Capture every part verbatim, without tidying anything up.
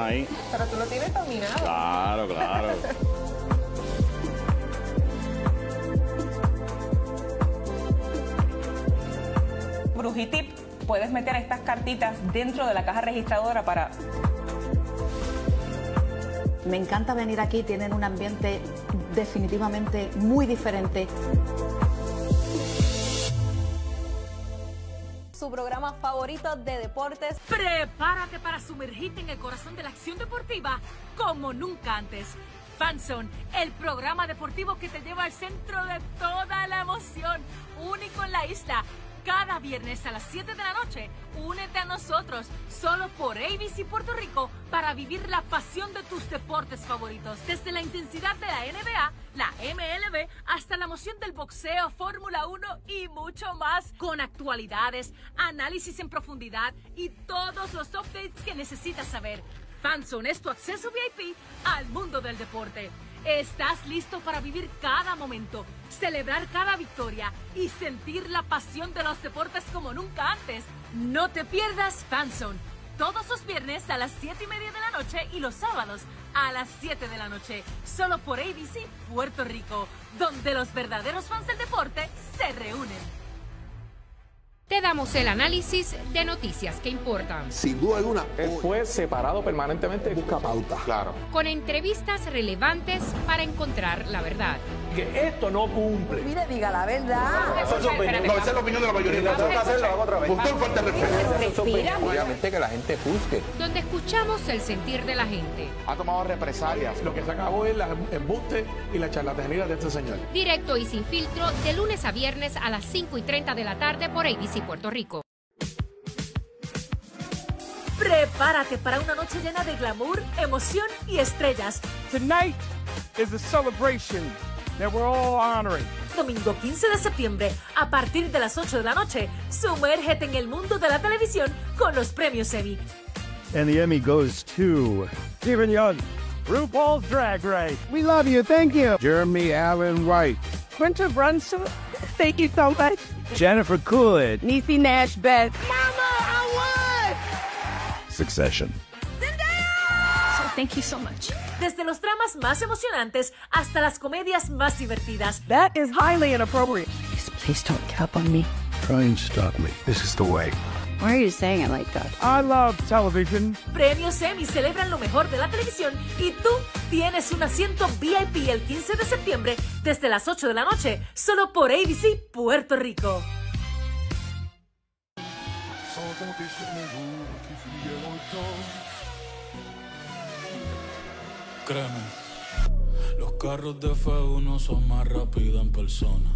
ahí. Pero tú lo tienes dominado. Claro, claro. Brujitip, puedes meter estas cartitas dentro de la caja registradora para... Me encanta venir aquí, tienen un ambiente definitivamente muy diferente. Su programa favorito de deportes. Prepárate para sumergirte en el corazón de la acción deportiva como nunca antes. FanZone, el programa deportivo que te lleva al centro de toda la emoción, único en la isla. Cada viernes a las siete de la noche, únete a nosotros, solo por A B C Puerto Rico, para vivir la pasión de tus deportes favoritos. Desde la intensidad de la N B A, la M L B, hasta la emoción del boxeo, Fórmula uno y mucho más. Con actualidades, análisis en profundidad y todos los updates que necesitas saber. FanZone es tu acceso V I P al mundo del deporte. ¿Estás listo para vivir cada momento, celebrar cada victoria y sentir la pasión de los deportes como nunca antes? No te pierdas FanZone, todos los viernes a las siete y media de la noche y los sábados a las siete de la noche, solo por A B C Puerto Rico, donde los verdaderos fans del deporte se reúnen. Te damos el análisis de noticias que importan. Sin duda alguna, él fue separado permanentemente. Busca pauta. Claro. Con entrevistas relevantes para encontrar la verdad. Que esto no cumple. Mire, diga la verdad. Esa es su opinión. No, esa es la opinión de la mayoría. Vamos a hacerlo otra vez. Con todo el falta de respeto. Respira. Obviamente que la gente juzgue. Donde escuchamos el sentir de la gente. Ha tomado represalias. Lo que se acabó es el embuste y la charlatanería de este señor. Directo y sin filtro, de lunes a viernes a las cinco y treinta de la tarde por A B C Puerto Rico. Prepárate para una noche llena de glamour, emoción y estrellas. Tonight is a celebration that we're all honoring. Domingo quince de septiembre, a partir de las ocho de la noche, sumérgete en el mundo de la televisión con los premios Emmy. And the Emmy goes to Stephen Young, RuPaul's Drag Race. We love you, thank you. Jeremy Allen White. Quinta Brunson, thank you so much. Jennifer Coolidge. Niecy Nash Beth. Mama, I won! Succession. So thank you so much. Desde los dramas más emocionantes hasta las comedias más divertidas. That is highly inappropriate. Please, please don't give up on me. Try and stop me. This is the way. Why are you saying it like that? I love television. Premios Emmy celebran lo mejor de la televisión y tú tienes un asiento V I P el quince de septiembre desde las ocho de la noche, solo por A B C Puerto Rico. Créeme, los carros de F uno son más rápidos en persona.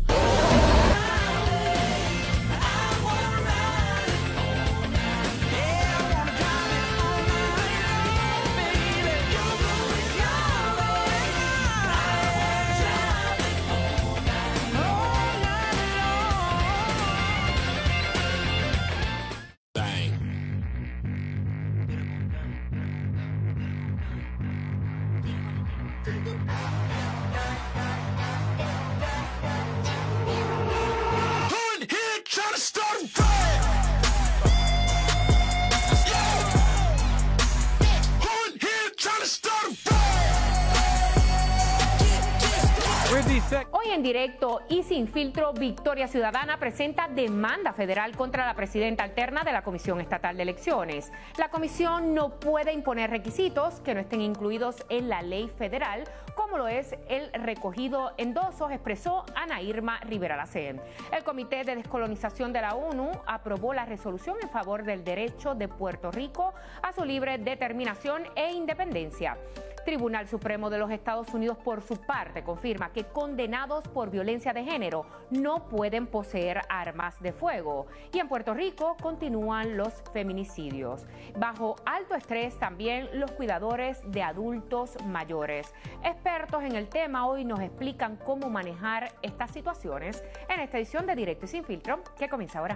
Hoy en directo y sin filtro, Victoria Ciudadana presenta demanda federal contra la presidenta alterna de la Comisión Estatal de Elecciones. La comisión no puede imponer requisitos que no estén incluidos en la ley federal, como lo es el recogido endosos, expresó Ana Irma Rivera Lacén. El Comité de Descolonización de la ONU aprobó la resolución en favor del derecho de Puerto Rico a su libre determinación e independencia. Tribunal Supremo de los Estados Unidos, por su parte, confirma que condenados por violencia de género no pueden poseer armas de fuego. Y en Puerto Rico continúan los feminicidios. Bajo alto estrés también los cuidadores de adultos mayores. Expertos en el tema hoy nos explican cómo manejar estas situaciones en esta edición de Directo y Sin Filtro, que comienza ahora.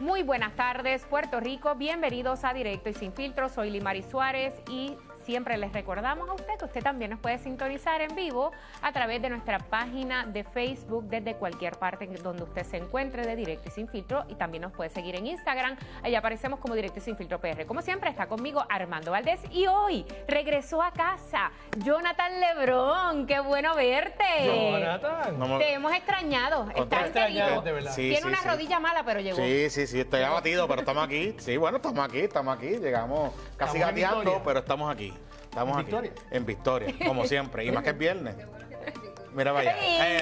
Muy buenas tardes, Puerto Rico. Bienvenidos a Directo y Sin Filtro. Soy Limari Suárez y siempre les recordamos a usted que usted también nos puede sintonizar en vivo a través de nuestra página de Facebook desde cualquier parte donde usted se encuentre de Directo y Sin Filtro, y también nos puede seguir en Instagram. Allá aparecemos como Directo y Sin Filtro P R. Como siempre está conmigo Armando Valdés y hoy regresó a casa Jonathan Lebrón. ¡Qué bueno verte! Jonathan. No, Te hemos extrañado. Estás enterito. Sí, Tiene sí, una sí. rodilla mala, pero llegó. Sí, sí, sí, estoy abatido, pero estamos aquí. Sí, bueno, estamos aquí, estamos aquí. Llegamos casi Estamos en gateando, Victoria. pero estamos aquí. Estamos ¿En aquí. Victoria? En Victoria, como siempre. Y más que es viernes. Mira vaya. ¡Ey! ¡Ey!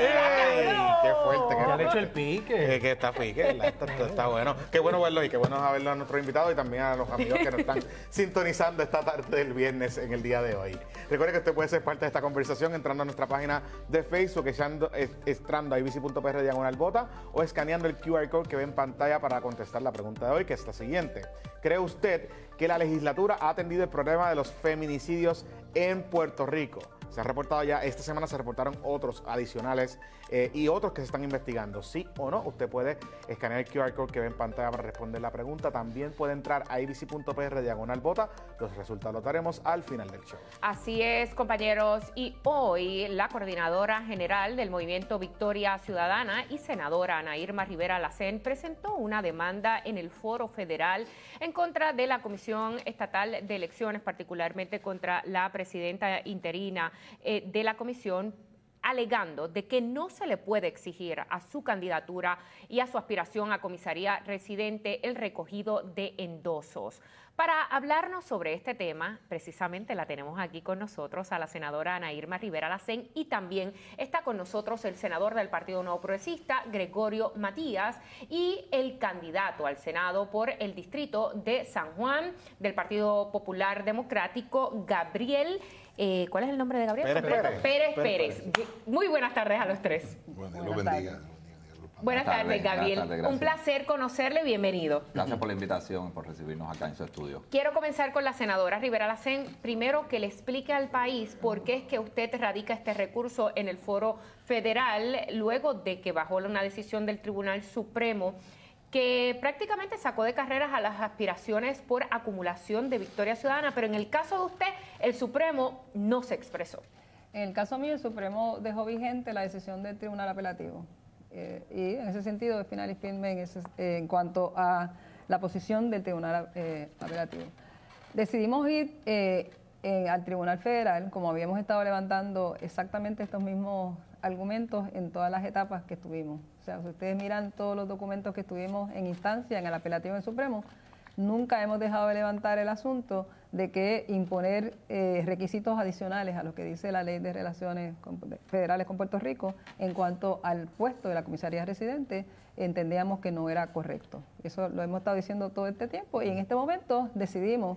¡Qué fuerte! Ya Qué le he hecho el pique. Que, que está pique, ¿verdad? Está, está- está bueno. Qué bueno verlo y qué bueno verlo a nuestros invitados y también a los amigos que nos están sintonizando esta tarde del viernes en el día de hoy. Recuerde que usted puede ser parte de esta conversación entrando a nuestra página de Facebook, echando, es- entrando a i b c punto p r diagonal vota o escaneando el Q R code que ve en pantalla para contestar la pregunta de hoy, que es la siguiente. ¿Cree usted que la legislatura ha atendido el problema de los feminicidios en Puerto Rico? Se ha reportado ya, esta semana se reportaron otros adicionales eh, y otros que se están investigando. Sí o no, usted puede escanear el Q R code que ve en pantalla para responder la pregunta. También puede entrar a i b c punto p r diagonal vota. Los resultados los daremos al final del show. Así es, compañeros, y hoy la coordinadora general del Movimiento Victoria Ciudadana y senadora Ana Irma Rivera Lacén presentó una demanda en el Foro Federal en contra de la Comisión Estatal de Elecciones, particularmente contra la presidenta interina eh, de la comisión, alegando de que no se le puede exigir a su candidatura y a su aspiración a comisaría residente el recogido de endosos. Para hablarnos sobre este tema, precisamente la tenemos aquí con nosotros a la senadora Ana Irma Rivera Lacén, y también está con nosotros el senador del Partido Nuevo Progresista, Gregorio Matías, y el candidato al Senado por el distrito de San Juan del Partido Popular Democrático, Gabriel. Eh, ¿Cuál es el nombre de Gabriel? Pérez Completo. Pérez. Pérez Pérez Pérez. Muy buenas tardes a los tres. Bueno, Dios lo bendiga. Buenas tardes, tardes, Gabriel. buenas tardes, gracias. Un placer conocerle, bienvenido. Gracias por la invitación y por recibirnos acá en su estudio. Quiero comenzar con la senadora Rivera Lacén. Primero, que le explique al país por qué es que usted radica este recurso en el Foro Federal, luego de que bajó una decisión del Tribunal Supremo que prácticamente sacó de carreras a las aspiraciones por acumulación de Victoria Ciudadana, pero en el caso de usted, el Supremo no se expresó. En el caso mío, el Supremo dejó vigente la decisión del Tribunal Apelativo. Eh, y en ese sentido es final y firme en, ese, eh, en cuanto a la posición del Tribunal eh, Apelativo. Decidimos ir eh, en, al Tribunal Federal, como habíamos estado levantando exactamente estos mismos argumentos en todas las etapas que estuvimos. O sea, si ustedes miran todos los documentos que estuvimos en instancia, en el apelativo del Supremo, nunca hemos dejado de levantar el asunto de que imponer eh, requisitos adicionales a lo que dice la Ley de Relaciones con, de, Federales con Puerto Rico en cuanto al puesto de la comisaría residente, entendíamos que no era correcto. Eso lo hemos estado diciendo todo este tiempo y en este momento decidimos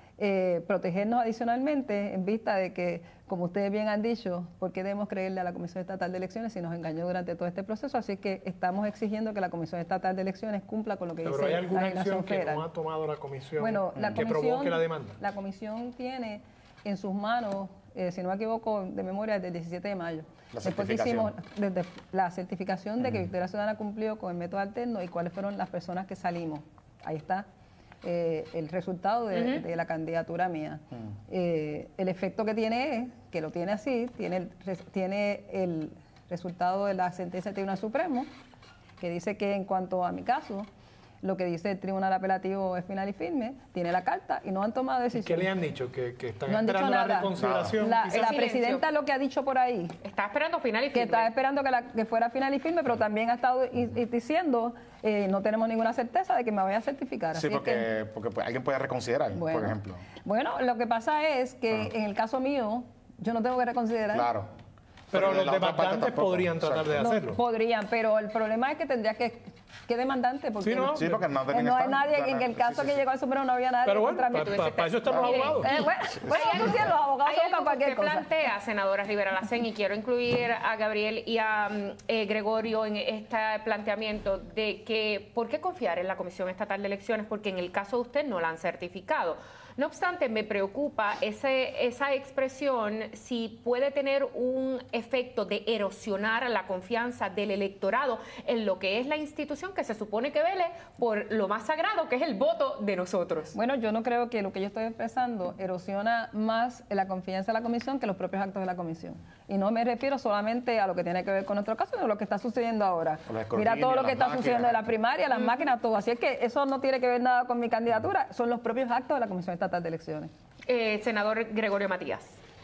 eh, protegernos adicionalmente en vista de que, como ustedes bien han dicho, ¿por qué debemos creerle a la Comisión Estatal de Elecciones si nos engañó durante todo este proceso? Así que estamos exigiendo que la Comisión Estatal de Elecciones cumpla con lo que Pero dice ¿hay la alguna legislación acción que federal. no ha tomado la comisión Bueno, la que comisión, provoque la demanda? La comisión tiene en sus manos, eh, si no me equivoco, de memoria, desde el diecisiete de mayo. La Después que certificación. hicimos desde la certificación de que Victoria Ciudadana cumplió con el método alterno y cuáles fueron las personas que salimos. Ahí está eh, el resultado de, Ujú. de la candidatura mía. Eh, el efecto que tiene es, que lo tiene así, tiene el, res- tiene el resultado de la sentencia del Tribunal Supremo, que dice que en cuanto a mi caso, lo que dice el Tribunal Apelativo es final y firme, tiene la carta y no han tomado ¿Y decisión. qué le han dicho? ¿Que, que están No han dicho esperando la nada. reconsideración? La, quizás? la presidenta lo que ha dicho por ahí. Está esperando final y Que firme. estaba esperando que, la, que fuera final y firme, pero también ha estado i- i- diciendo, eh, no tenemos ninguna certeza de que me vaya a certificar. Sí, Así es porque, que, porque pues, alguien puede reconsiderar, Bueno. por ejemplo. bueno, lo que pasa es que en el caso mío, yo no tengo que reconsiderar. Claro. Pero de los la otra parte demandantes tampoco. podrían tratar de Exacto. No, hacerlo. podrían, pero el problema es que tendría que... ¿Qué demandante? Porque Sí, ¿no? Sí, porque no eh, tenían no hay stand. nadie, Claro, en el sí, caso sí, que sí. llegó al Supremo no había nadie Pero bueno, contra mí. para eso están los Mire, abogados. Eh, bueno, bueno, Hay eso sí, los abogados Hay buscan algo que cualquier usted cosa. plantea, senadora Rivera Lacén, y quiero incluir a Gabriel y a mm, eh, Gregorio en este planteamiento de que, ¿por qué confiar en la Comisión Estatal de Elecciones? Porque en el caso de usted no la han certificado. No obstante, me preocupa ese, esa expresión si puede tener un efecto de erosionar la confianza del electorado en lo que es la institución que se supone que vele por lo más sagrado, que es el voto de nosotros. Bueno, yo no creo que lo que yo estoy expresando erosiona más la confianza de la comisión que los propios actos de la comisión. Y no me refiero solamente a lo que tiene que ver con nuestro caso, sino a lo que está sucediendo ahora. Mira todo lo que está máquinas. sucediendo de la primaria, las mm. máquinas, todo. Así es que eso no tiene que ver nada con mi candidatura, son los propios actos de la Comisión Estatal de Elecciones. Eh, senador Gregorio Matías.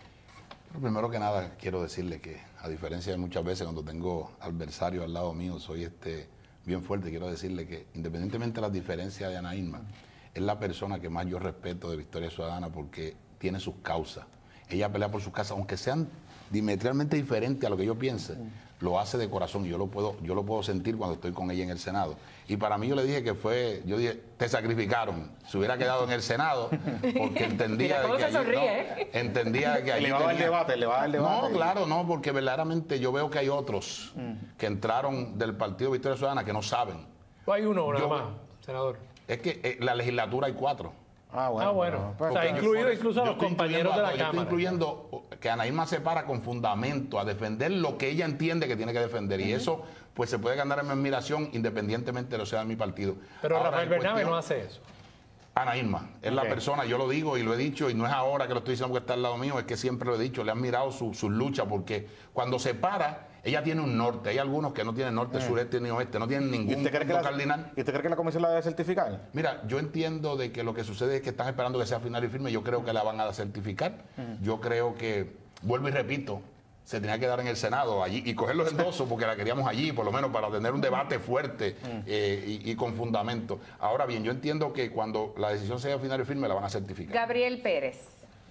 Primero que nada, quiero decirle que, a diferencia de muchas veces cuando tengo adversarios al lado mío, soy este bien fuerte. Quiero decirle que, independientemente de las diferencias de Ana Irma, es la persona que más yo respeto de Victoria Ciudadana porque tiene sus causas. Ella pelea por sus causas, aunque sean diametralmente diferentes a lo que yo piense, lo hace de corazón y yo lo puedo, yo lo puedo sentir cuando estoy con ella en el Senado. Y para mí yo le dije que fue, yo dije, te sacrificaron, se hubiera quedado en el Senado porque entendía de que allí, sonríe, no, ¿eh? entendía que allí le va a dar el debate, le va a dar el debate. No, claro, no, porque verdaderamente yo veo que hay otros mm. que entraron del Partido Victoria Ciudadana que no saben. Hay uno nada yo, más, senador. Es que eh, la legislatura hay cuatro. Ah, bueno. Ah, bueno. Pues, o sea, incluido incluso a los compañeros de la yo Cámara. Estoy incluyendo que Ana Irma se para con fundamento a defender lo que ella entiende que tiene que defender. Uh-huh. Y eso, pues, se puede ganar en mi admiración independientemente de lo sea de mi partido. Pero ahora, Rafael Bernabe no hace eso. Ana Irma es okay. la persona, yo lo digo y lo he dicho, y no es ahora que lo estoy diciendo porque está al lado mío, es que siempre lo he dicho, le han mirado sus su luchas, porque cuando se para, ella tiene un norte. Hay algunos que no tienen norte, mm. sureste ni oeste, no tienen ningún punto cardinal. ¿Y usted cree que la comisión la debe certificar? Mira, yo entiendo de que lo que sucede es que están esperando que sea final y firme. Yo creo que la van a certificar. Mm. Yo creo que, vuelvo y repito, se tenía que dar en el Senado allí y coger los endosos porque la queríamos allí, por lo menos para tener un debate fuerte mm. eh, y, y con fundamento. Ahora bien, yo entiendo que cuando la decisión sea final y firme la van a certificar. Gabriel Pérez.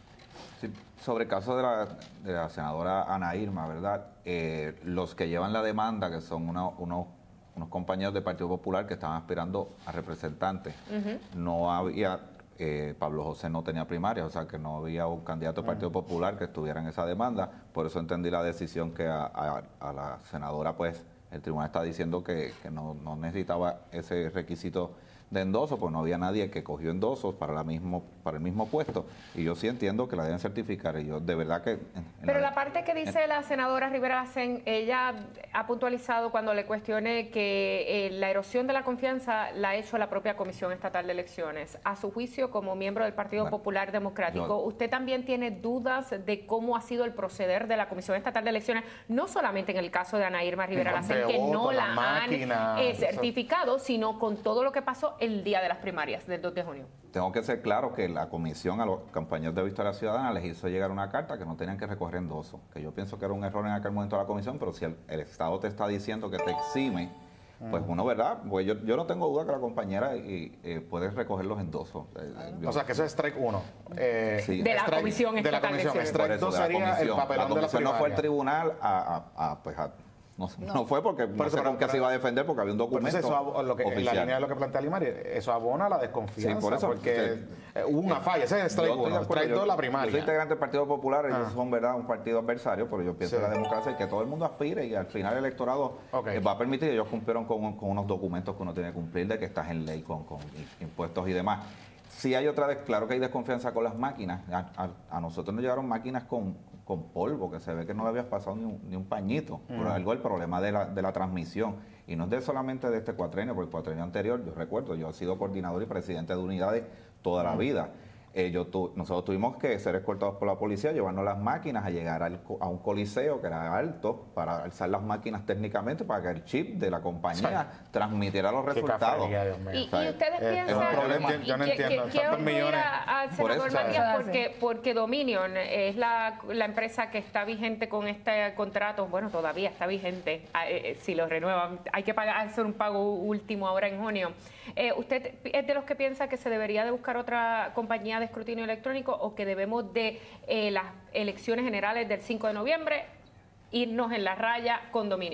Sí, sobre el caso de la, de la senadora Ana Irma, ¿verdad? Eh, los que llevan la demanda, que son una, unos, unos compañeros del Partido Popular que estaban aspirando a representantes, uh-huh. no había, eh, Pablo José no tenía primaria, o sea que no había un candidato del Partido uh-huh. Popular que estuviera en esa demanda, por eso entendí la decisión que a, a, a la senadora, pues, el tribunal está diciendo que, que no, no necesitaba ese requisito de endoso, pues no había nadie que cogió endosos para la mismo para el mismo puesto, y yo sí entiendo que la deben certificar, y yo de verdad que... Pero la, la parte que dice en, la senadora Rivera Lacén, ella ha puntualizado cuando le cuestione que eh, la erosión de la confianza la ha hecho la propia Comisión Estatal de Elecciones. A su juicio, como miembro del Partido bueno, Popular Democrático, yo, ¿usted también tiene dudas de cómo ha sido el proceder de la Comisión Estatal de Elecciones, no solamente en el caso de Ana Irma Rivera Lacén, que voto, no la, la máquina, han eh, certificado, sino con todo lo que pasó el día de las primarias del dos de junio? Tengo que ser claro que la comisión a los compañeros de Victoria Ciudadana les hizo llegar una carta que no tenían que recoger endoso, que yo pienso que era un error en aquel momento de la comisión, pero si el, el Estado te está diciendo que te exime, pues uno, ¿verdad? Pues yo, yo no tengo duda que la compañera y, eh, puede recoger los endosos. Eh, o sea, que eso es strike uno. Eh, sí. De la strike, comisión de la comisión. Strike dos sería el papelón de la primaria. No fue el tribunal a, a, a, pues a No, no. no fue porque no sé con qué se iba a defender, porque había un documento eso, lo que, oficial. En la línea de lo que plantea Limari, eso abona la desconfianza, sí, por eso, porque sí. hubo una falla, ese es strike uno, strike dos la primaria. Yo soy integrante del Partido Popular, ellos ah. son verdad un partido adversario, pero yo pienso sí. en la democracia y que todo el mundo aspire, y al final el electorado okay. va a permitir, ellos cumplieron con, con unos documentos que uno tiene que cumplir, de que estás en ley con, con impuestos y demás. Sí hay otra, claro que hay desconfianza con las máquinas, a, a, a nosotros nos llegaron máquinas con... con polvo, que se ve que no le habías pasado ni un, ni un pañito, mm. por algo el problema de la, de la transmisión, y no es de solamente de este cuatrenio, porque el cuatrenio anterior, yo recuerdo, yo he sido coordinador y presidente de unidades toda mm. la vida. Eh, yo tu, nosotros tuvimos que ser escoltados por la policía, llevarnos las máquinas a llegar al, a un coliseo que era alto, para alzar las máquinas técnicamente, para que el chip de la compañía sí. transmitiera los resultados. Y, y ustedes eh, piensan, es un problema, y, yo no que, entiendo, que, que millones. Al senador por Matías, porque, porque Dominion es la, la empresa que está vigente con este contrato, bueno, todavía está vigente, eh, si lo renuevan, hay que pagar, hacer un pago último ahora en junio. Eh, ¿Usted es de los que piensa que se debería de buscar otra compañía de escrutinio electrónico, o que debemos de eh, las elecciones generales del cinco de noviembre irnos en la raya con Dominion?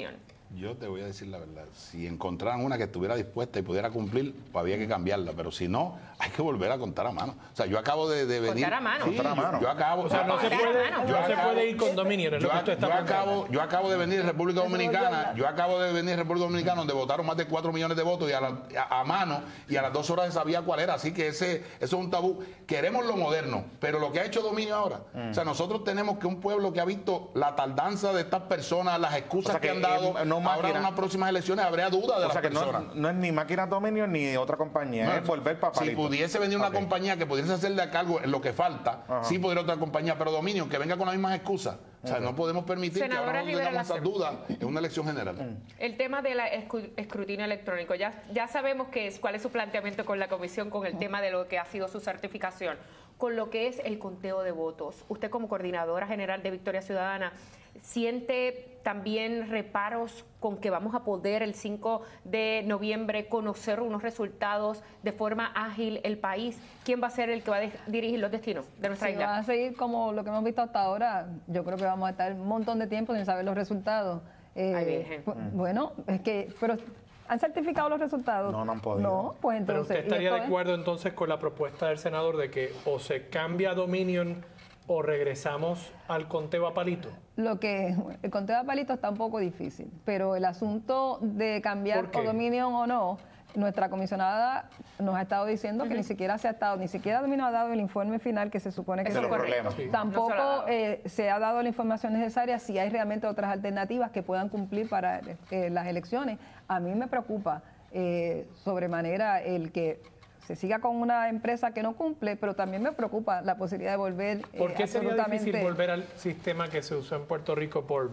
Yo te voy a decir la verdad. Si encontraran una que estuviera dispuesta y pudiera cumplir, pues había que cambiarla. Pero si no, hay que volver a contar a mano. O sea, yo acabo de, de venir... Contar a mano. Sí, Contar a mano. Yo, yo acabo... O sea, no se puede, no yo se acabo, puede ir con dominio. Es yo, lo que usted está yo, acabo, yo acabo de venir de República Dominicana. Yo acabo de venir de República Dominicana, donde votaron más de cuatro millones de votos y a, la, a, a mano. Y a las dos horas se sabía cuál era. Así que ese, eso es un tabú. Queremos lo moderno. Pero lo que ha hecho dominio ahora. Mm. O sea, nosotros tenemos que un pueblo que ha visto la tardanza de estas personas, las excusas o sea, que, que han dado, eh, no ahora en unas próximas elecciones habría duda de o las sea que personas. No, no es ni máquina dominio ni otra compañía, no, es volver papalito. Si pudiese venir una okay. compañía que pudiese hacerle a cargo en lo que falta, ajá. sí podría otra compañía, pero dominio, que venga con las mismas excusas. O sea, okay. no podemos permitir Senadora que ahora no tengamos esas dudas en una elección general. Mm. El tema del escrutinio electrónico, ya, ya sabemos que es, cuál es su planteamiento con la comisión con el mm. tema de lo que ha sido su certificación. Con lo que es el conteo de votos, usted como coordinadora general de Victoria Ciudadana, ¿siente también reparos con que vamos a poder el cinco de noviembre conocer unos resultados de forma ágil el país? ¿Quién va a ser el que va a dirigir los destinos de nuestra si isla? Va a seguir como lo que hemos visto hasta ahora. Yo creo que vamos a estar un montón de tiempo sin saber los resultados. Eh, Ay, Virgen. Bueno, es que... pero ¿han certificado los resultados? No, no han podido. No, pues entonces... Pero usted estaría de acuerdo entonces con la propuesta del senador de que o se cambia Dominion o regresamos al conteo a palito. Lo que el conteo a palito está un poco difícil, pero el asunto de cambiar o Dominion o no, nuestra comisionada nos ha estado diciendo uh-huh. que ni siquiera se ha estado, ni siquiera Dominion ha dado el informe final que se supone que es se problema. Sí. Tampoco no se, eh, se ha dado la información necesaria si hay realmente otras alternativas que puedan cumplir para eh, las elecciones. A mí me preocupa eh, sobremanera el que se siga con una empresa que no cumple, pero también me preocupa la posibilidad de volver eh, ¿Por qué sería difícil volver al sistema que se usó en Puerto Rico por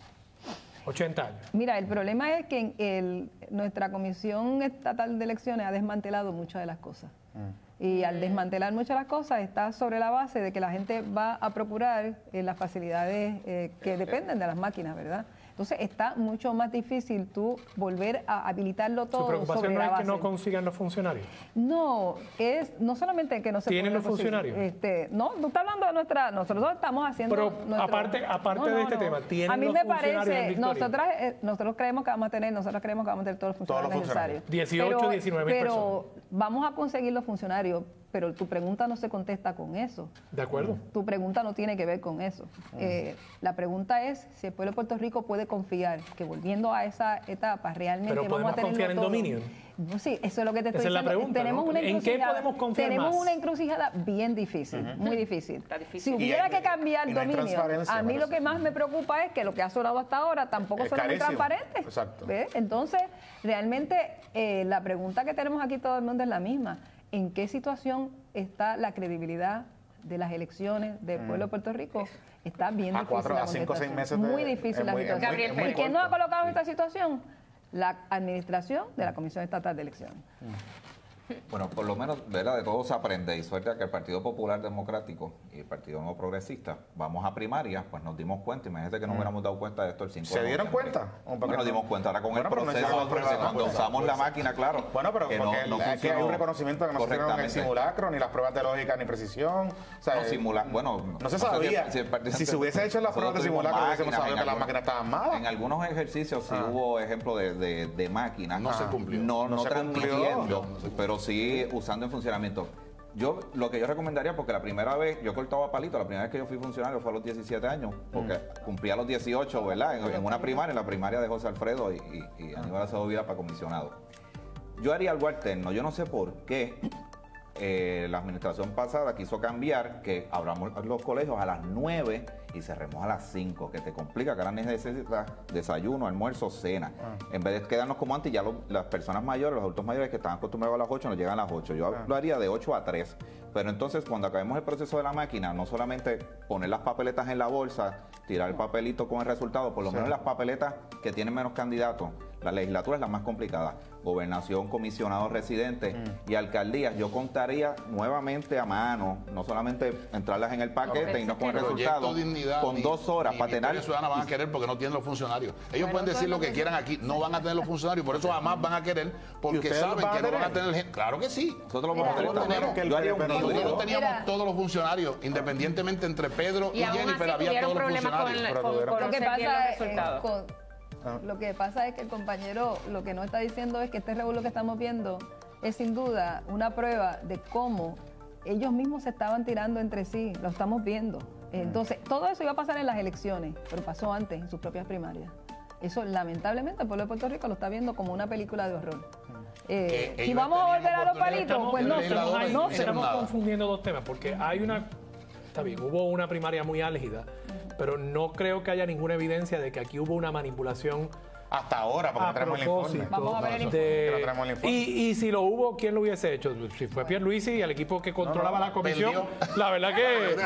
ochenta años? Mira, el problema es que el, nuestra Comisión Estatal de Elecciones ha desmantelado muchas de las cosas. Mm. Y al desmantelar muchas de las cosas está sobre la base de que la gente va a procurar eh, las facilidades eh, que dependen de las máquinas, ¿verdad? Entonces está mucho más difícil tú volver a habilitarlo todo. ¿Su preocupación sobre no la es base. que no consigan los funcionarios? No, es no solamente que no se ¿Tienen los funcionarios? Este, no, no está hablando de nuestra, nosotros estamos haciendo. Pero nuestro, aparte, aparte no, no, de este no. tema, ¿tienen a mí los me funcionarios parece, en Victoria? nosotras, eh, nosotros creemos que vamos a tener, nosotros creemos que vamos a tener todos los funcionarios todos los necesarios. dieciocho, pero, diecinueve mil pero personas. Vamos a conseguir los funcionarios, pero tu pregunta no se contesta con eso. De acuerdo. Tu pregunta no tiene que ver con eso. Uh-huh. Eh, la pregunta es si el pueblo de Puerto Rico puede confiar que volviendo a esa etapa realmente pero vamos a tener confiar en todo. Dominion. No, sí, eso es lo que te estoy Esa diciendo. Es la pregunta, tenemos ¿no? una ¿En qué podemos confiar Tenemos más? una encrucijada bien difícil, uh-huh. muy difícil. Está difícil. Si hubiera hay, que cambiar no Dominion, a mí lo que más me preocupa es que lo que ha sonado hasta ahora tampoco es suena muy carísimo. transparente. Exacto. ¿Ves? Entonces, realmente eh, la pregunta que tenemos aquí todo el mundo es la misma. ¿En qué situación está la credibilidad de las elecciones del pueblo de Puerto Rico? Está bien a difícil. Cuatro, la a cinco o seis meses. De, muy difícil la muy, situación. muy, muy ¿Y quién nos ha corto. colocado en esta situación? La administración de la Comisión Estatal de Elecciones. Bueno, por lo menos, ¿verdad? De todo se aprende y suerte a que el Partido Popular Democrático y el Partido Nuevo Progresista vamos a primarias, pues nos dimos cuenta, imagínate que no mm. hubiéramos dado cuenta de esto el cinco de noviembre. ¿Se dieron cuenta? Bueno, nos dimos cuenta, ahora con bueno, el proceso, no prueba, cuando no, usamos pues, la máquina, claro. Bueno, pero que porque no, no es que hay un reconocimiento que no se hicieron el simulacro, ni las pruebas de lógica, ni precisión. O sea, no, simula bueno, no se sabía. Si, si, si se hubiese hecho las pruebas de simulacro, hubiésemos sabido que las máquinas estaban malas. En algunos ejercicios sí ah. hubo ejemplo de, de, de máquinas. No ah. se cumplió. No, no, no transmitiendo, pero sí usando en funcionamiento. Yo, lo que yo recomendaría, porque la primera vez, yo cortaba palito, la primera vez que yo fui funcionario fue a los diecisiete años, porque mm. cumplía los dieciocho, ¿verdad? En, en una primaria, en la primaria de José Alfredo y, y, y Aníbal Acevedo Vila para comisionado. Yo haría algo alterno, yo no sé por qué eh, la administración pasada quiso cambiar, que abramos los colegios a las nueve y cerremos a las cinco, que te complica, que ahora necesitas desayuno, almuerzo, cena. Ah. En vez de quedarnos como antes, ya lo, las personas mayores, los adultos mayores que están acostumbrados a las ocho, nos llegan a las ocho. Yo ah. lo haría de ocho a tres. Pero entonces, cuando acabemos el proceso de la máquina, no solamente poner las papeletas en la bolsa, tirar el papelito con el resultado, por lo sí. menos las papeletas que tienen menos candidatos. La legislatura es la más complicada. Gobernación, comisionados residentes mm. y alcaldías. Yo contaría nuevamente a mano, no solamente entrarlas en el paquete no, y no con el resultado, dignidad, con ni, dos horas ni para tener... Los ciudadanos van a querer porque no tienen los funcionarios. Ellos bueno, pueden decir lo que quieran aquí, no van a tener los funcionarios, por eso jamás van a querer, porque saben que no van a tener... Claro que sí. Nosotros lo vamos a tener. Nosotros teníamos todos los funcionarios, independientemente entre Pedro y, y Jennifer, había todos los funcionarios. Lo que pasa es Ah. Lo que pasa es que el compañero lo que no está diciendo es que este revuelo que estamos viendo es sin duda una prueba de cómo ellos mismos se estaban tirando entre sí, lo estamos viendo. Entonces, todo eso iba a pasar en las elecciones, pero pasó antes, en sus propias primarias. Eso, lamentablemente, el pueblo de Puerto Rico lo está viendo como una película de horror. Eh, si vamos a volver a los palitos, pues no, estamos, no, estamos confundiendo dos temas, porque hay una, está bien, hubo una primaria muy álgida, pero no creo que haya ninguna evidencia de que aquí hubo una manipulación. Hasta ahora, porque no tenemos el informe. Vamos a ver el informe. De, no tenemos el informe. Y, y si lo hubo, ¿quién lo hubiese hecho? Si fue Pierluisi y el equipo que controlaba no, no, la comisión, perdió. La verdad que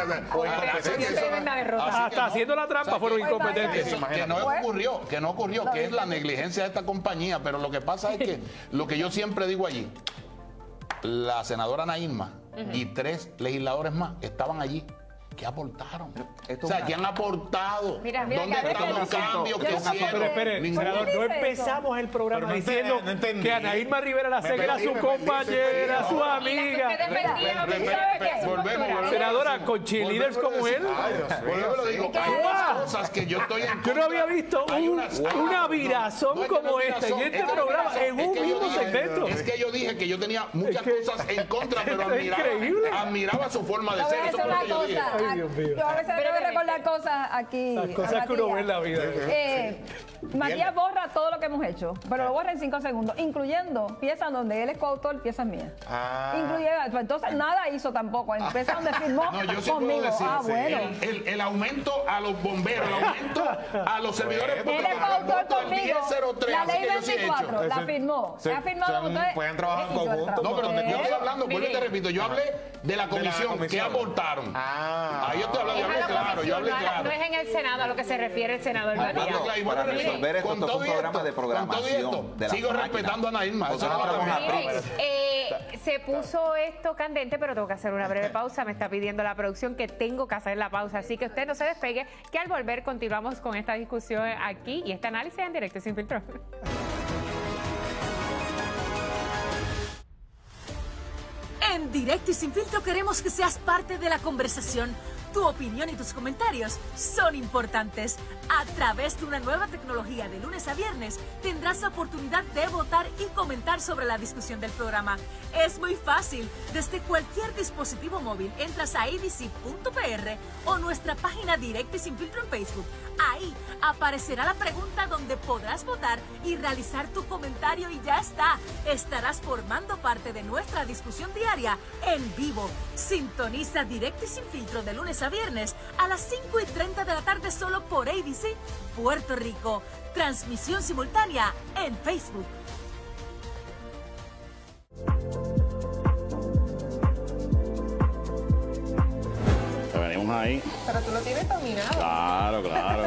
hasta haciendo la trampa, o sea, fueron incompetentes. Eso, que no ocurrió, que no ocurrió, no, que es la negligencia de esta compañía, pero lo que pasa es que lo que yo siempre digo allí, la senadora Ana Irma uh-huh. y tres legisladores más estaban allí. ¿Qué aportaron? Esto o sea, ¿quién ha aportado? Mira, mira, ¿dónde están los cambios que hicieron? Pero espere, senador, no empezamos el programa no diciendo entendí, no que Ana Irma Rivera la Seca era su compañera, su amiga. Volvemos. Senadora, con cheerleaders como él. Volvemos, digo, hay cosas que yo estoy en Yo no había visto una virazón como esta en este programa, en un mismo segmento. Es que yo dije que yo tenía muchas cosas en contra, pero admiraba su forma de ser. Eso fue lo que yo dije. Ay, Dios mío. Yo a veces tengo que recordar cosas aquí. Las cosas que uno ve en la vida. Eh, Matías borra todo lo que hemos hecho, pero lo borra en cinco segundos, incluyendo piezas donde él es coautor, piezas mías. Ah. Incluyendo, entonces nada hizo tampoco, en piezas donde firmó no, yo sí conmigo. Decir, ah, sí. bueno. El, el, el aumento a los bomberos, el aumento a los servidores públicos. Él es coautor conmigo. La ley veinticuatro la firmó. Se, ha firmado son, ustedes. Pueden trabajar en conjunto. No, pero yo estoy hablando, vuelvo y te repito, yo hablé de la comisión, que aportaron. Ah. Ahí yo estoy hablando, yo hablé claro, yo hablé claro. No es en el Senado a lo que se refiere el senador Matías. Para resolver esto, esto es un programa de programación de la sigo respetando a Ana Irma. Eh, se puso esto candente, pero tengo que hacer una breve pausa. Me está pidiendo la producción que tengo que hacer la pausa. Así que usted no se despegue, que al volver continuamos con esta discusión aquí y este análisis en Directo y Sin Filtro. En Directo y Sin Filtro queremos que seas parte de la conversación. Tu opinión y tus comentarios son importantes. A través de una nueva tecnología de lunes a viernes tendrás la oportunidad de votar y comentar sobre la discusión del programa. Es muy fácil. Desde cualquier dispositivo móvil entras a a b c punto p r o nuestra página Directo y Sin Filtro en Facebook. Ahí aparecerá la pregunta donde podrás votar y realizar tu comentario y ya está. Estarás formando parte de nuestra discusión diaria en vivo. Sintoniza Directo y Sin Filtro de lunes a viernes a las cinco y treinta de la tarde solo por A B C Puerto Rico. Transmisión simultánea en Facebook. Venimos ahí. Pero tú lo tienes dominado. Claro, claro.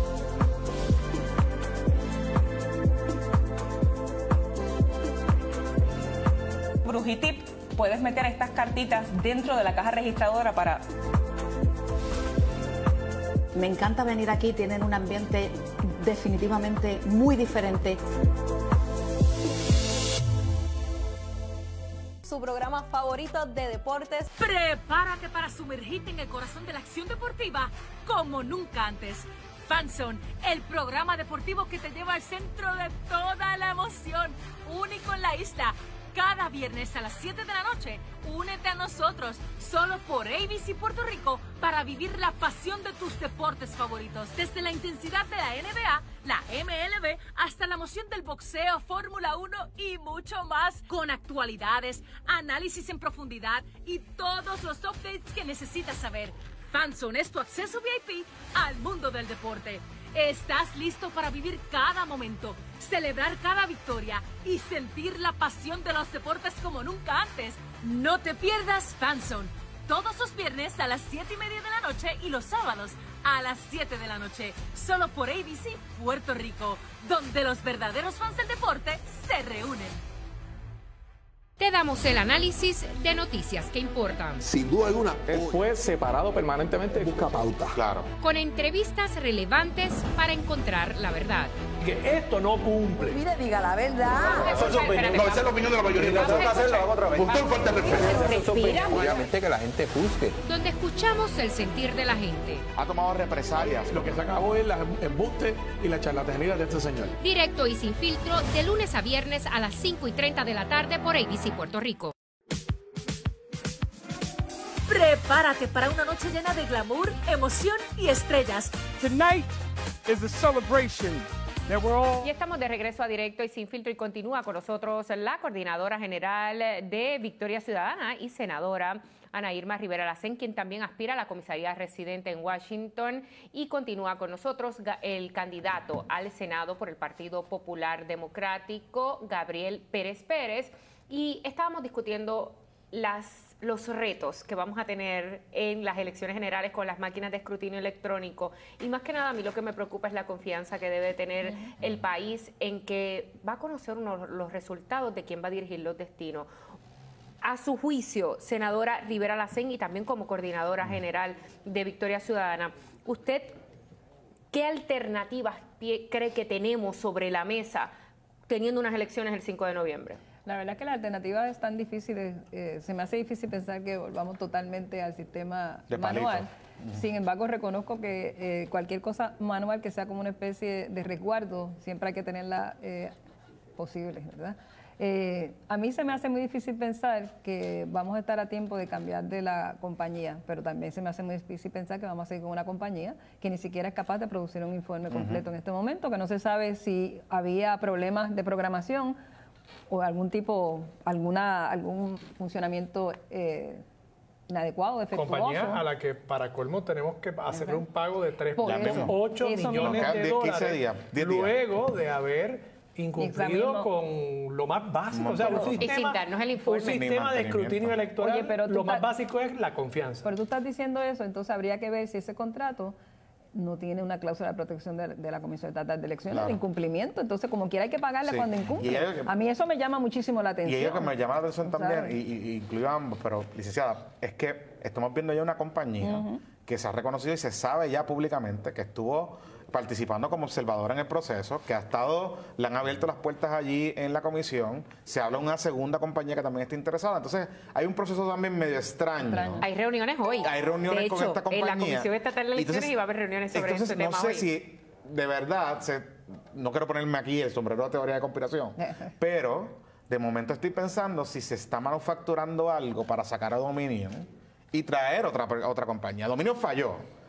Brujitip, puedes meter estas cartitas dentro de la caja registradora para... Me encanta venir aquí, tienen un ambiente definitivamente muy diferente. Su programa favorito de deportes. Prepárate para sumergirte en el corazón de la acción deportiva como nunca antes. FanZone, el programa deportivo que te lleva al centro de toda la emoción, único en la isla. Cada viernes a las siete de la noche, únete a nosotros, solo por A B C Puerto Rico, para vivir la pasión de tus deportes favoritos. Desde la intensidad de la N B A, la M L B, hasta la emoción del boxeo, Fórmula uno y mucho más. Con actualidades, análisis en profundidad y todos los updates que necesitas saber. FanZone es tu acceso V I P al mundo del deporte. ¿Estás listo para vivir cada momento, celebrar cada victoria y sentir la pasión de los deportes como nunca antes? No te pierdas FanZone, todos los viernes a las siete y media de la noche y los sábados a las siete de la noche, solo por A B C Puerto Rico, donde los verdaderos fans del deporte se reúnen. Te damos el análisis de noticias que importan. Sin duda alguna, él fue separado permanentemente. Busca pauta. Claro. Con entrevistas relevantes para encontrar la verdad. Que esto no cumple. Mire, diga la verdad. Esa es su opinión. No, esa es la opinión de la mayoría. Con todo falta de respeto. Obviamente que la gente juzgue. Donde escuchamos el sentir de la gente. Ha tomado represalias. Lo que se acabó es la embuste y la charlatanería de este señor. Directo y sin filtro, de lunes a viernes a las cinco y treinta de la tarde por A B C Puerto Rico. Prepárate para una noche llena de glamour, emoción y estrellas. Tonight is a celebration. Y estamos de regreso a Directo y Sin Filtro y continúa con nosotros la coordinadora general de Victoria Ciudadana y senadora Ana Irma Rivera Lacén, quien también aspira a la comisaría residente en Washington, y continúa con nosotros el candidato al Senado por el Partido Popular Democrático, Gabriel Pérez Pérez, y estábamos discutiendo las los retos que vamos a tener en las elecciones generales con las máquinas de escrutinio electrónico. Y más que nada, a mí lo que me preocupa es la confianza que debe tener el país en que va a conocer unos, los resultados de quién va a dirigir los destinos. A su juicio, senadora Rivera Lacén, y también como coordinadora general de Victoria Ciudadana, ¿usted qué alternativas cree que tenemos sobre la mesa teniendo unas elecciones el cinco de noviembre? La verdad es que las alternativas están difíciles. Eh, se me hace difícil pensar que volvamos totalmente al sistema de manual. Uh-huh. Sin embargo, reconozco que eh, cualquier cosa manual que sea como una especie de resguardo, siempre hay que tenerla eh, posible, ¿verdad? Eh, a mí se me hace muy difícil pensar que vamos a estar a tiempo de cambiar de la compañía, pero también se me hace muy difícil pensar que vamos a seguir con una compañía que ni siquiera es capaz de producir un informe completo uh-huh. en este momento, que no se sabe si había problemas de programación o algún tipo, alguna algún funcionamiento eh, inadecuado, defectuoso. Compañía a la que para colmo tenemos que hacerle un pago de tres punto ocho millones no, de dólares quince días, luego de haber incumplido con lo más básico, o sea, un sistema, y sin darnos el informe. Un sistema de escrutinio electoral. Oye, pero lo más básico es la confianza. Pero tú estás diciendo eso, entonces habría que ver si ese contrato no tiene una cláusula de protección de, de la Comisión Estatal de Elecciones, claro, de incumplimiento. Entonces, como quiera hay que pagarle sí. cuando incumple. Que, a mí eso me llama muchísimo la atención. Y ello que me llama la atención también, y, y incluyo ambos, pero licenciada, es que estamos viendo ya una compañía uh-huh. que se ha reconocido y se sabe ya públicamente que estuvo participando como observadora en el proceso, que ha estado, le han abierto las puertas allí en la comisión, se habla de una segunda compañía que también está interesada. Entonces, hay un proceso también medio extraño. extraño. Hay reuniones hoy. Hay reuniones de hecho, con esta compañía. En la Comisión Estatal de Elecciones entonces, iba a haber reuniones sobre entonces, este no tema sé hoy. si de verdad, se, no quiero ponerme aquí el sombrero de teoría de conspiración, pero de momento estoy pensando si se está manufacturando algo para sacar a Dominion y traer otra, otra compañía. Dominion falló,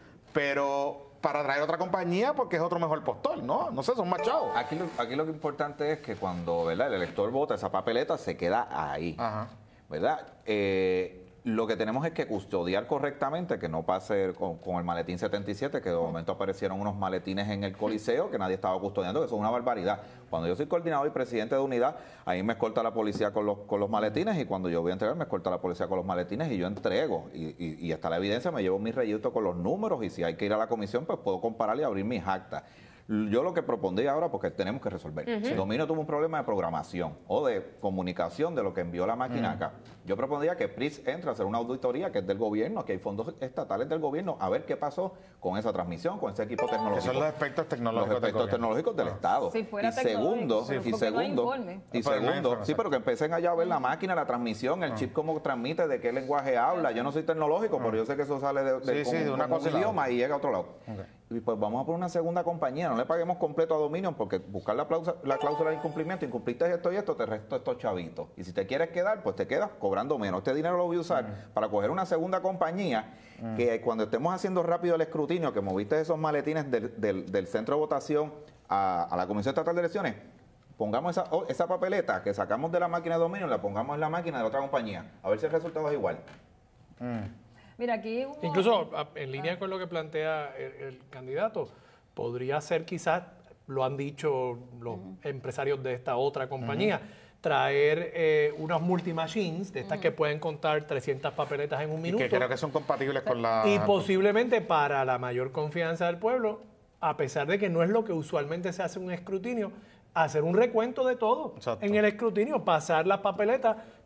pero para traer otra compañía porque es otro mejor postor, ¿no? No sé, son más chavos. Aquí lo, aquí lo que importante es que cuando, ¿verdad?, el elector vota, esa papeleta se queda ahí, Ajá. ¿verdad? Eh, lo que tenemos es que custodiar correctamente, que no pase con, con el maletín setenta y siete, que de momento aparecieron unos maletines en el Coliseo que nadie estaba custodiando, que son una barbaridad. Cuando yo soy coordinador y presidente de unidad, ahí me escolta la policía con los, con los maletines, y cuando yo voy a entregar, me escolta la policía con los maletines y yo entrego. Y, y, y está la evidencia, me llevo mi registro con los números, y si hay que ir a la comisión, pues puedo comparar y abrir mis actas. Yo lo que propondría ahora, porque tenemos que resolver, uh-huh. si Dominio tuvo un problema de programación o de comunicación de lo que envió la máquina uh-huh. acá, yo propondría que P R I S entre a hacer una auditoría que es del gobierno, que hay fondos estatales del gobierno, a ver qué pasó con esa transmisión, con ese equipo tecnológico. Esos son los aspectos tecnológicos, los aspectos del, tecnológicos del Estado. Si fuera y segundo, sí, y segundo, no y segundo, sí, pero que empiecen allá a ver la máquina, la transmisión, el uh-huh. chip cómo transmite, de qué lenguaje habla. Yo no soy tecnológico, uh-huh. pero yo sé que eso sale de, de, sí, con, sí, de una con cosa un idioma y llega a otro lado. Okay. Y pues vamos a poner una segunda compañía, no le paguemos completo a Dominion, porque buscar la cláusula, la cláusula de incumplimiento, incumpliste esto y esto, te resto estos chavitos. Y si te quieres quedar, pues te quedas cobrando menos. Este dinero lo voy a usar mm. para coger una segunda compañía mm. que cuando estemos haciendo rápido el escrutinio, que moviste esos maletines del, del, del centro de votación a, a la Comisión Estatal de Elecciones, pongamos esa, esa papeleta que sacamos de la máquina de Dominion, la pongamos en la máquina de otra compañía, a ver si el resultado es igual. Mm. Mira, aquí hubo... Incluso en línea con lo que plantea el, el candidato, podría ser quizás, lo han dicho los uh-huh. empresarios de esta otra compañía, uh-huh. traer eh, unos multimachines de estas uh-huh. que pueden contar trescientas papeletas en un minuto. Y que creo que son compatibles con la... Y posiblemente para la mayor confianza del pueblo, a pesar de que no es lo que usualmente se hace un escrutinio, hacer un recuento de todo. Exacto. En el escrutinio, pasar las papeletas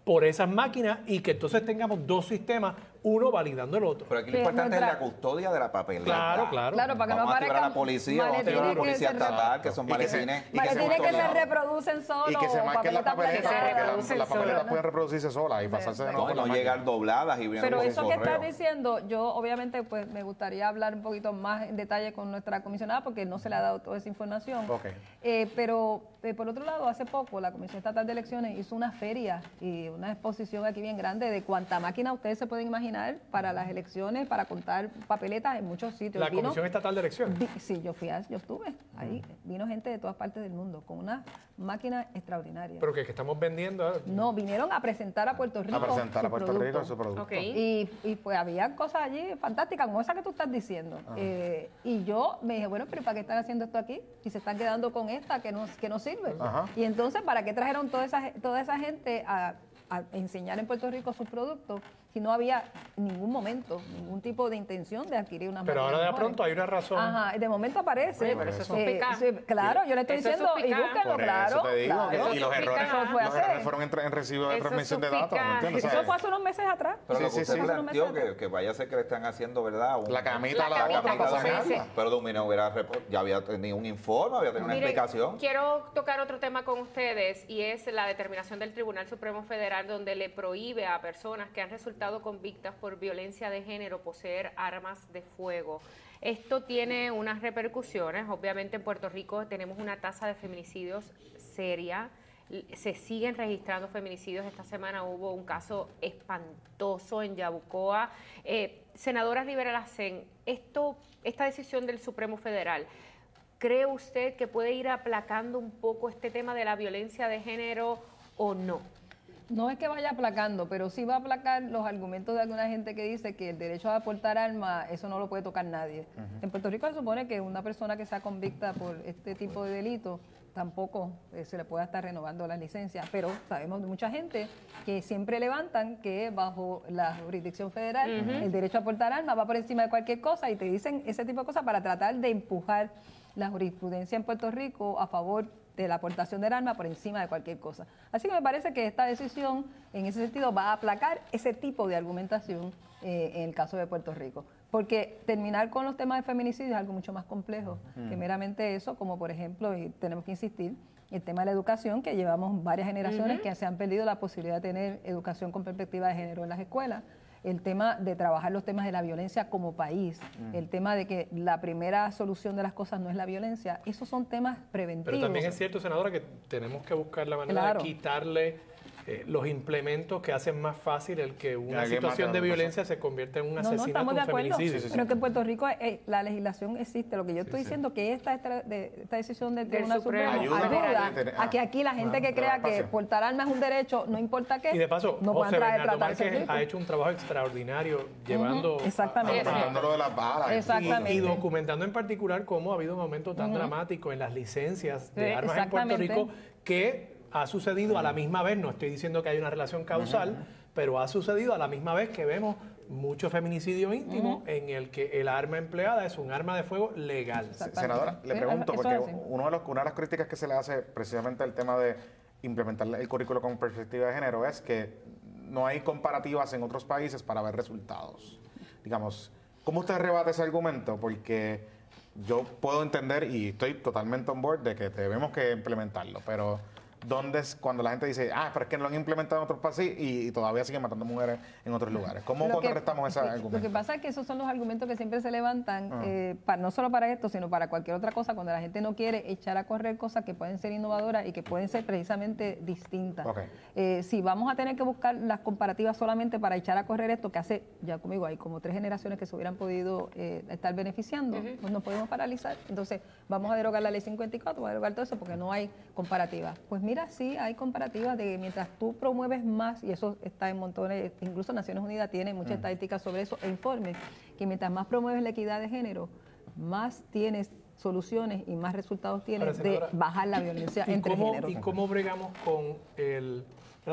por esas máquinas y que entonces tengamos dos sistemas, uno validando el otro. Pero aquí lo importante es la custodia de la papeleta. Claro, claro. Claro, para que vamos no a activar a la aparezcan policía, vamos a activar a la policía estatal, que son maletines. Maletines que se reproducen solos. Y que se marquen las papeletas, porque las papeletas pueden reproducirse solas y pasarse de nuevo. No, no llegar dobladas y bien. Pero eso que estás diciendo, yo obviamente pues me gustaría hablar un poquito más en detalle con nuestra comisionada porque no se le ha dado toda esa información. Okay. Eh, pero eh, por otro lado, hace poco la Comisión Estatal de Elecciones hizo una feria y una exposición aquí bien grande de cuánta máquina ustedes se pueden imaginar para las elecciones, para contar papeletas en muchos sitios. La Vino, Comisión Estatal de Elecciones. Vi, sí, yo fui, a, yo estuve ahí. Vino gente de todas partes del mundo con una máquina extraordinaria. Pero que, que estamos vendiendo. ¿eh? No, vinieron a presentar a Puerto Rico. A presentar a Puerto producto. Rico su producto. Okay. Y, y pues había cosas allí fantásticas, como esa que tú estás diciendo. Eh, y yo me dije, bueno, pero ¿para qué están haciendo esto aquí? Y se están quedando con esta que no, que no sirve. Ajá. Y entonces, ¿para qué trajeron toda esa, toda esa gente a, a enseñar en Puerto Rico sus productos si no había en ningún momento ningún tipo de intención de adquirir una Pero ahora de mejores? pronto hay una razón. Ajá, de momento aparece. Oye, pero eso es eh, pica. sí, claro, yo le estoy Eso diciendo, es y pica. búsquenlo, Por claro. eso te digo, claro. y los errores, Eso fue los hacer. errores fueron en, en recibo de Eso transmisión de es datos, ¿me entiendes? Eso fue hace unos meses atrás. Pero Sí, lo que sí, usted sí. planteó, que, que vaya a ser que le están haciendo, ¿verdad? Un- La camita, La la, camita, camita, como la se camita. dice. Pero Domino hubiera repo- ya había tenido un informe, había tenido una Miren, explicación. Quiero tocar otro tema con ustedes y es la determinación del Tribunal Supremo Federal donde le prohíbe a personas que han resultado convictas por violencia de género poseer armas de fuego. Esto tiene unas repercusiones. Obviamente en Puerto Rico tenemos una tasa de feminicidios seria. Se siguen registrando feminicidios. Esta semana hubo un caso espantoso en Yabucoa. Eh, senadora Rivera Lacén, esto, esta decisión del Supremo Federal, ¿cree usted que puede ir aplacando un poco este tema de la violencia de género o no? No es que vaya aplacando, pero sí va a aplacar los argumentos de alguna gente que dice que el derecho a portar armas, eso no lo puede tocar nadie. Uh-huh. En Puerto Rico se supone que una persona que sea convicta por este tipo de delito tampoco eh, se le pueda estar renovando la licencia, pero sabemos de mucha gente que siempre levantan que bajo la jurisdicción federal uh-huh. el derecho a portar armas va por encima de cualquier cosa y te dicen ese tipo de cosas para tratar de empujar la jurisprudencia en Puerto Rico a favor de la aportación del arma por encima de cualquier cosa. Así que me parece que esta decisión, en ese sentido, va a aplacar ese tipo de argumentación eh, en el caso de Puerto Rico. Porque terminar con los temas de feminicidio es algo mucho más complejo mm. que meramente eso, como por ejemplo, y tenemos que insistir, el tema de la educación, que llevamos varias generaciones uh-huh. que se han perdido la posibilidad de tener educación con perspectiva de género en las escuelas. El tema de trabajar los temas de la violencia como país, mm. el tema de que la primera solución de las cosas no es la violencia, esos son temas preventivos. Pero también es cierto, senadora, que tenemos que buscar la manera claro. de quitarle eh, los implementos que hacen más fácil el que una situación de violencia se convierta en un no, asesinato, no, estamos de un acuerdo, feminicidio. Sí, sí, sí. Pero que en Puerto Rico eh, la legislación existe. Lo que yo estoy sí, diciendo sí. que esta, esta, de, esta decisión del Tribunal Supremo ayuda, ayuda a, a que aquí la gente ah, que crea que portar armas es un derecho, no importa qué, y de paso, no José Bernardo Márquez ha hecho un trabajo extraordinario llevando uh-huh. Exactamente. A, a, a, lo de las balas. Exactamente. Y, y documentando en particular cómo ha habido un momento tan uh-huh. dramático en las licencias de sí, armas en Puerto Rico que ha sucedido a la misma vez, no estoy diciendo que hay una relación causal, uh-huh. pero ha sucedido a la misma vez que vemos mucho feminicidio íntimo uh-huh. en el que el arma empleada es un arma de fuego legal. Senadora, le pregunto, porque uno de los, una de las críticas que se le hace precisamente al tema de implementar el currículo con perspectiva de género es que no hay comparativas en otros países para ver resultados. Digamos, ¿cómo usted rebate ese argumento? Porque yo puedo entender y estoy totalmente on board de que debemos que implementarlo, pero ¿dónde es cuando la gente dice, ah, pero es que no lo han implementado en otros países y, y todavía siguen matando mujeres en otros lugares? ¿Cómo lo contrarrestamos ese argumento? Lo que pasa es que esos son los argumentos que siempre se levantan, uh-huh. eh, para, no solo para esto, sino para cualquier otra cosa, cuando la gente no quiere echar a correr cosas que pueden ser innovadoras y que pueden ser precisamente distintas. Okay. Eh, si vamos a tener que buscar las comparativas solamente para echar a correr esto, que hace, ya conmigo, hay como tres generaciones que se hubieran podido eh, estar beneficiando, uh-huh. pues nos podemos paralizar. Entonces, vamos a derogar la ley cincuenta y cuatro, vamos a derogar todo eso porque no hay comparativa. Pues mira, sí hay comparativas de que mientras tú promueves más, y eso está en montones, incluso Naciones Unidas tiene muchas mm. estadísticas sobre eso, e informes, que mientras más promueves la equidad de género, más tienes soluciones y más resultados tienes Ahora, senadora, de bajar la violencia entre cómo, géneros. ¿Y cómo bregamos con el...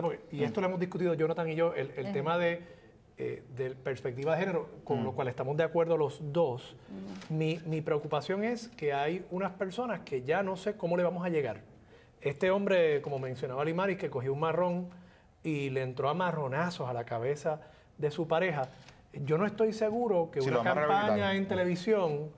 Y esto lo hemos discutido Jonathan y yo, el, el uh-huh. tema de, eh, de perspectiva de género, con uh-huh. lo cual estamos de acuerdo los dos. Uh-huh. Mi, mi preocupación es que hay unas personas que ya no sé cómo le vamos a llegar. Este hombre, como mencionaba Limaris, que cogió un marrón y le entró a marronazos a la cabeza de su pareja, yo no estoy seguro que Si una lo van a campaña rehabilitar. en televisión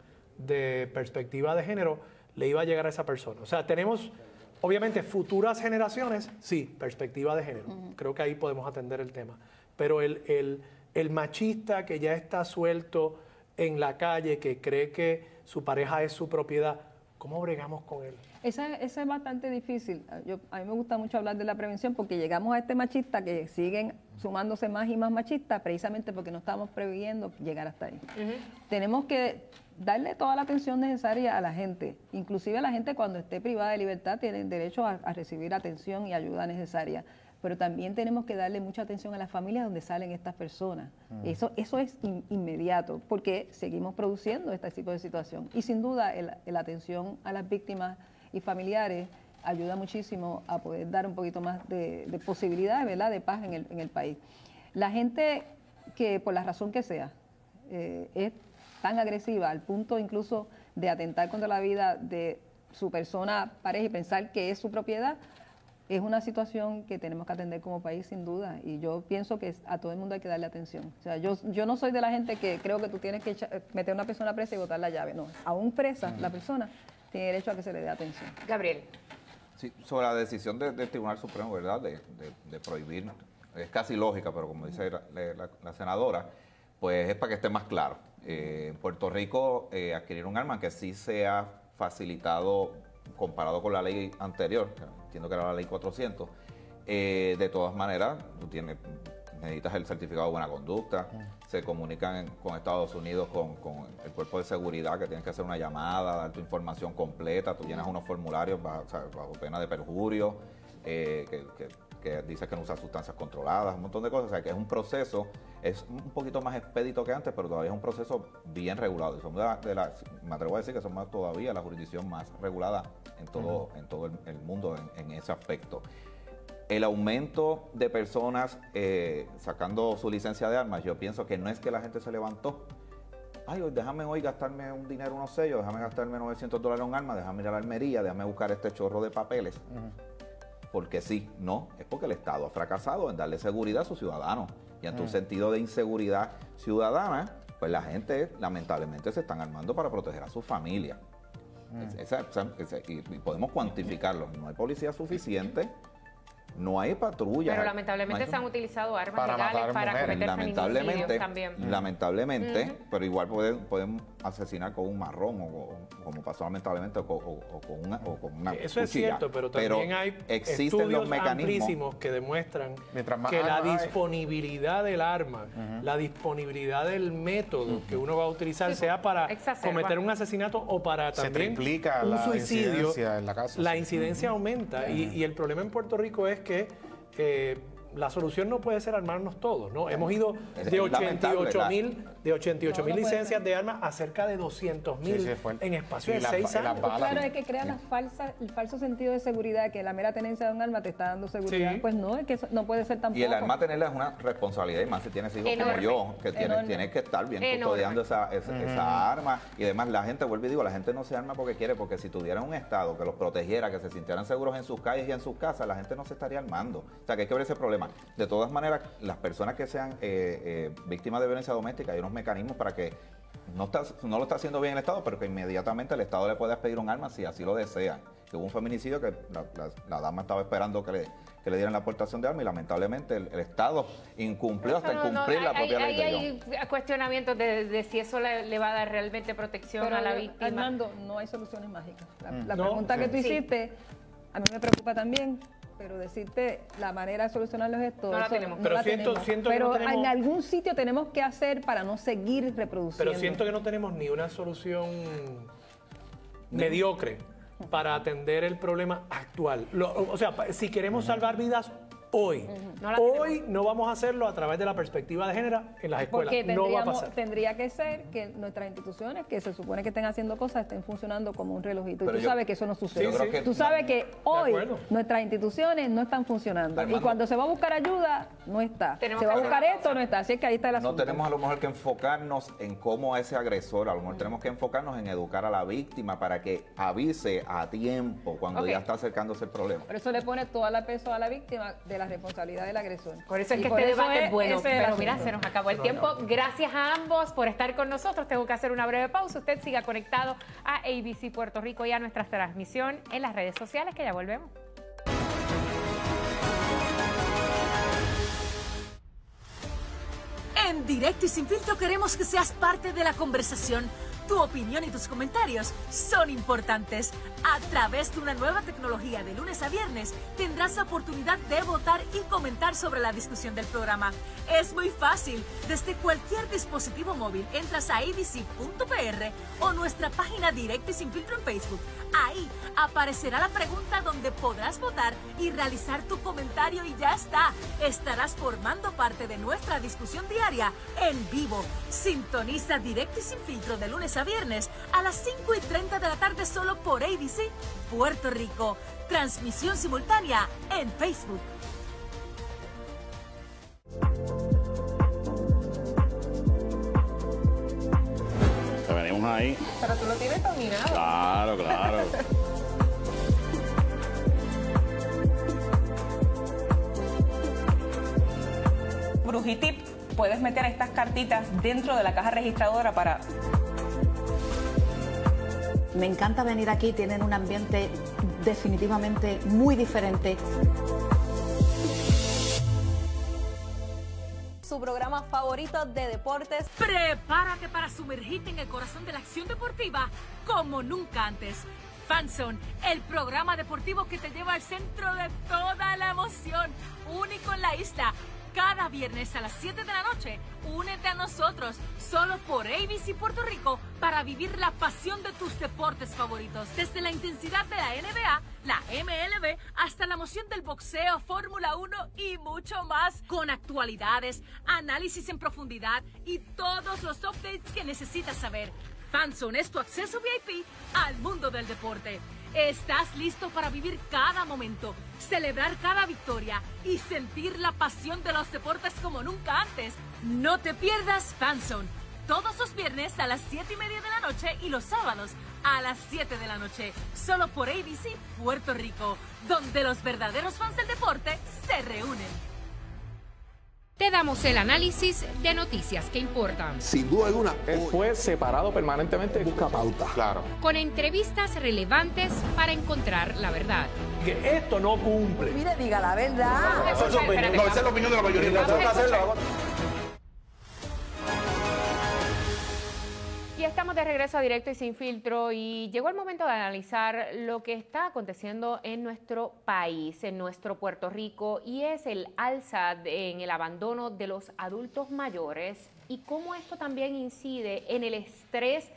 de perspectiva de género le iba a llegar a esa persona. O sea, tenemos, obviamente, futuras generaciones, sí, perspectiva de género. Ujú. Creo que ahí podemos atender el tema. Pero el, el, el machista que ya está suelto en la calle, que cree que su pareja es su propiedad, ¿cómo bregamos con él? Esa, esa es bastante difícil. Yo, a mí me gusta mucho hablar de la prevención porque llegamos a este machista que siguen sumándose más y más machistas precisamente porque no estamos previendo llegar hasta ahí. Tenemos que darle toda la atención necesaria a la gente. Inclusive a la gente cuando esté privada de libertad tiene derecho a, a recibir atención y ayuda necesaria. Pero también tenemos que darle mucha atención a las familias donde salen estas personas. Mm. Eso, eso es in- inmediato porque seguimos produciendo este tipo de situación. Y sin duda el- la atención a las víctimas y familiares ayuda muchísimo a poder dar un poquito más de, de posibilidades, ¿verdad?, de paz en el, en el país. La gente que por la razón que sea eh, es tan agresiva al punto incluso de atentar contra la vida de su persona, pareja y pensar que es su propiedad, es una situación que tenemos que atender como país sin duda y yo pienso que a todo el mundo hay que darle atención. O sea, yo, yo no soy de la gente que creo que tú tienes que echa- meter a una persona presa y botar la llave, no. Aún presa, la persona tiene derecho a que se le dé atención. Gabriel. Sí, sobre la decisión de- del Tribunal Supremo, ¿verdad?, de, de- de prohibir, es casi lógica, pero como dice la, la- la senadora, pues es para que esté más claro. Eh, en Puerto Rico, eh, adquirir un arma que sí sea facilitado comparado con la ley anterior, entiendo que era la ley cuatrocientos, eh, de todas maneras, tú tienes, necesitas el certificado de buena conducta, se comunican en- con Estados Unidos, con, con el cuerpo de seguridad, que tienes que hacer una llamada, dar tu información completa, tú llenas unos formularios bajo, o sea, bajo pena de perjurio, eh, que, que, que dice que no usa sustancias controladas, un montón de cosas, o sea que es un proceso, es un poquito más expedito que antes, pero todavía es un proceso bien regulado. Y somos de la, de la- me atrevo a decir que somos todavía la jurisdicción más regulada en todo, en todo el, el mundo en, en ese aspecto. El aumento de personas eh, sacando su licencia de armas, yo pienso que no es que la gente se levantó. Ay, hoy déjame hoy gastarme un dinero, unos sellos, déjame gastarme novecientos dólares en un arma, déjame ir a la armería, déjame buscar este chorro de papeles. Porque sí, no, es porque el Estado ha fracasado en darle seguridad a sus ciudadanos. Y ante un Mm. sentido de inseguridad ciudadana, pues la gente lamentablemente se están armando para proteger a su familia. Es- esa- esa- esa- y, y podemos cuantificarlo. No hay policía suficiente, no hay patrulla. Pero lamentablemente no hay- se han utilizado armas Para legales matar para mujeres. cometer Lamentablemente, feminicidios también. lamentablemente, Ujú. pero igual pueden, pueden asesinar con un marrón o, o- como pasó lamentablemente o, con- o- o con una, o con una Eso es cuchilla. cierto, pero también hay existen estudios los mecanismos amplísimos que demuestran más que la armas hay. disponibilidad del arma, la disponibilidad del método que uno va a utilizar, sea para Exacerba. cometer un asesinato o para Se también triplica un la suicidio, incidencia en la casa, la sí. incidencia aumenta. Y, y el problema en Puerto Rico es que eh, la solución no puede ser armarnos todos, ¿no? Hemos ido Es de ochenta y ocho lamentable, mil de ochenta y ocho mil No, no puede licencias de armas a cerca de doscientos mil Sí, sí, es fuerte. en espacio Y de las seis ba- y las años. balas. Claro, es que crea la falsa, el falso sentido de seguridad, que la mera tenencia de un arma te está dando seguridad. Sí. Pues no, es que eso no puede ser tampoco. Y el arma tenerla es una responsabilidad, y más si tienes hijos Enorme. como yo, que tienes, Enorme. tienes que estar bien Enorme. custodiando esa, esa, Ujú. esa arma. Y además la gente, vuelvo y digo, la gente no se arma porque quiere, porque si tuviera un Estado que los protegiera, que se sintieran seguros en sus calles y en sus casas, la gente no se estaría armando. O sea, que hay que ver ese problema. De todas maneras, las personas que sean eh, eh, víctimas de violencia doméstica, hay unos mecanismos para que no, está, no lo está haciendo bien el Estado, pero que inmediatamente el Estado le puede pedir un arma si así lo desea. Que hubo un feminicidio que la, la- la dama estaba esperando que le, que le dieran la aportación de arma y lamentablemente el, el Estado incumplió hasta No, no, incumplir la hay- propia hay, ley de hay, John. hay cuestionamientos de, de si eso le, le va a dar realmente protección Pero, a la víctima. Armando, no hay soluciones mágicas. La, Mm. la No, pregunta sí. que tú Sí. hiciste, a mí me preocupa también, pero decirte la manera de solucionarlo es esto. No la eso tenemos. no Pero la siento- tenemos. siento que Pero no tenemos- en algún sitio tenemos que hacer para no seguir reproduciendo. Pero siento que no tenemos ni una solución mediocre para atender el problema actual. Lo- o sea, pa- si queremos salvar vidas hoy, No la hoy no vamos a hacerlo a través de la perspectiva de género en las escuelas. Porque No va a tendríamos- pasar. tendría que ser que nuestras instituciones, que se supone que estén haciendo cosas, estén funcionando como un relojito. Pero y tú yo- sabes que eso no sucede. yo creo que- tú sabes que hoy acuerdo. nuestras instituciones no están funcionando. Armando. Y cuando se va a buscar ayuda, no está. Tenemos se va a que buscar hacer esto, no está. Así es que ahí está el No asunto. tenemos a lo mejor que enfocarnos en cómo ese agresor, a lo mejor tenemos que enfocarnos en educar a la víctima para que avise a tiempo cuando Ok. ya está acercándose el problema. Por eso le pone toda la peso a la víctima de la responsabilidad del agresor. Por eso es Y que por este eso debate es bueno, ese el pero mira, asunto. se nos acabó el tiempo. Gracias a ambos por estar con nosotros. Tengo que hacer una breve pausa. Usted siga conectado a A B C Puerto Rico y a nuestra transmisión en las redes sociales, que ya volvemos. En Directo y Sin Filtro queremos que seas parte de la conversación. Tu opinión y tus comentarios son importantes. A través de una nueva tecnología de lunes a viernes tendrás la oportunidad de votar y comentar sobre la discusión del programa. Es muy fácil. Desde cualquier dispositivo móvil entras a a b c punto p r o nuestra página Directo y Sin Filtro en Facebook. Ahí aparecerá la pregunta donde podrás votar y realizar tu comentario y ya está. Estarás formando parte de nuestra discusión diaria en vivo. Sintoniza Directo y Sin Filtro de lunes a viernes a las cinco y treinta de la tarde solo por A B C Puerto Rico. Transmisión simultánea en Facebook. Te venimos ahí. Pero tú lo tienes dominado. Claro, claro. Brujitip, puedes meter estas cartitas dentro de la caja registradora para... Me encanta venir aquí, tienen un ambiente definitivamente muy diferente. Su programa favorito de deportes. Prepárate para sumergirte en el corazón de la acción deportiva como nunca antes. Fanzone, el programa deportivo que te lleva al centro de toda la emoción, único en la isla. Cada viernes a las siete de la noche, únete a nosotros, solo por A B C Puerto Rico, para vivir la pasión de tus deportes favoritos. Desde la intensidad de la N B A, la M L B, hasta la emoción del boxeo, Fórmula uno y mucho más. Con actualidades, análisis en profundidad y todos los updates que necesitas saber. Fanzone es tu acceso V I P al mundo del deporte. ¿Estás listo para vivir cada momento, celebrar cada victoria y sentir la pasión de los deportes como nunca antes? No te pierdas Fanzone, todos los viernes a las siete y media de la noche y los sábados a las siete de la noche, solo por A B C Puerto Rico, donde los verdaderos fans del deporte se reúnen. Te damos el análisis de noticias que importan, Sin duda alguna, él fue separado permanentemente. Busca pauta. Claro. con entrevistas relevantes para encontrar la verdad. Que esto no cumple. Mire, diga la verdad. Esa es su opinión, no, esa es la opinión de la mayoría. Tengo que hacerlo. Y estamos de regreso a Directo y Sin Filtro y llegó el momento de analizar lo que está aconteciendo en nuestro país, en nuestro Puerto Rico, y es el alza de- en el abandono de los adultos mayores y cómo esto también incide en el estrés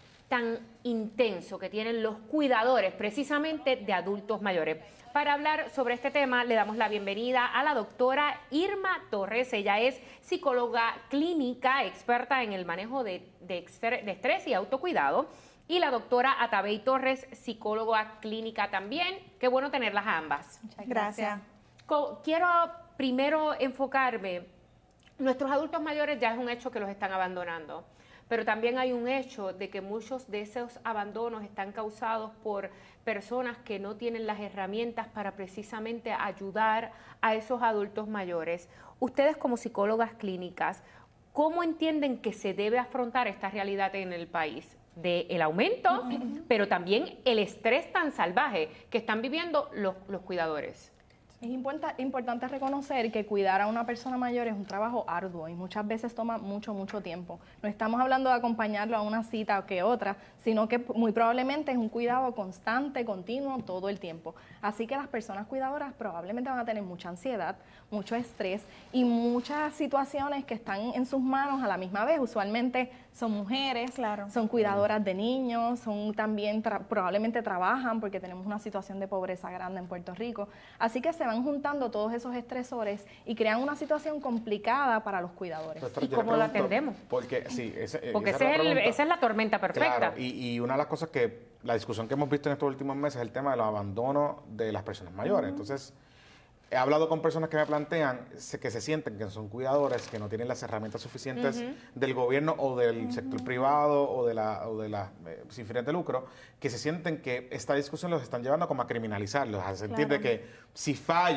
tan intenso que tienen los cuidadores precisamente de adultos mayores. Para hablar sobre este tema le damos la bienvenida a la doctora Irma Torres. Ella es psicóloga clínica, experta en el manejo de, de, estre- de estrés y autocuidado. Y la doctora Atabey Torres, psicóloga clínica también. Qué bueno tenerlas a ambas. Muchas gracias. Co- Quiero primero enfocarme. Nuestros adultos mayores ya es un hecho que los están abandonando. Pero también hay un hecho de que muchos de esos abandonos están causados por personas que no tienen las herramientas para precisamente ayudar a esos adultos mayores. Ustedes como psicólogas clínicas, ¿cómo entienden que se debe afrontar esta realidad en el país? Del aumento, pero también el estrés tan salvaje que están viviendo los, los cuidadores. Es importa- importante reconocer que cuidar a una persona mayor es un trabajo arduo y muchas veces toma mucho, mucho tiempo. No estamos hablando de acompañarlo a una cita o que otra, sino que muy probablemente es un cuidado constante, continuo, todo el tiempo. Así que las personas cuidadoras probablemente van a tener mucha ansiedad, mucho estrés y muchas situaciones que están en sus manos a la misma vez. Usualmente son mujeres, son cuidadoras de niños, son también tra- probablemente trabajan porque tenemos una situación de pobreza grande en Puerto Rico. Así que se van juntando todos esos estresores y crean una situación complicada para los cuidadores. Doctora, ¿Y yo le cómo la pregunto, atendemos? Porque, sí, ese- Porque esa ese es es la el- pregunta. esa es la tormenta perfecta. Claro, y, y una de las cosas que, la discusión que hemos visto en estos últimos meses es el tema del abandono de las personas mayores. Entonces, he hablado con personas que me plantean se- que se sienten que son cuidadores, que no tienen las herramientas suficientes Ujú. del gobierno o del sector privado o de la, o de la eh, sin fines de lucro, que se sienten que esta discusión los están llevando como a criminalizarlos, a sentir de Claro. que si fallo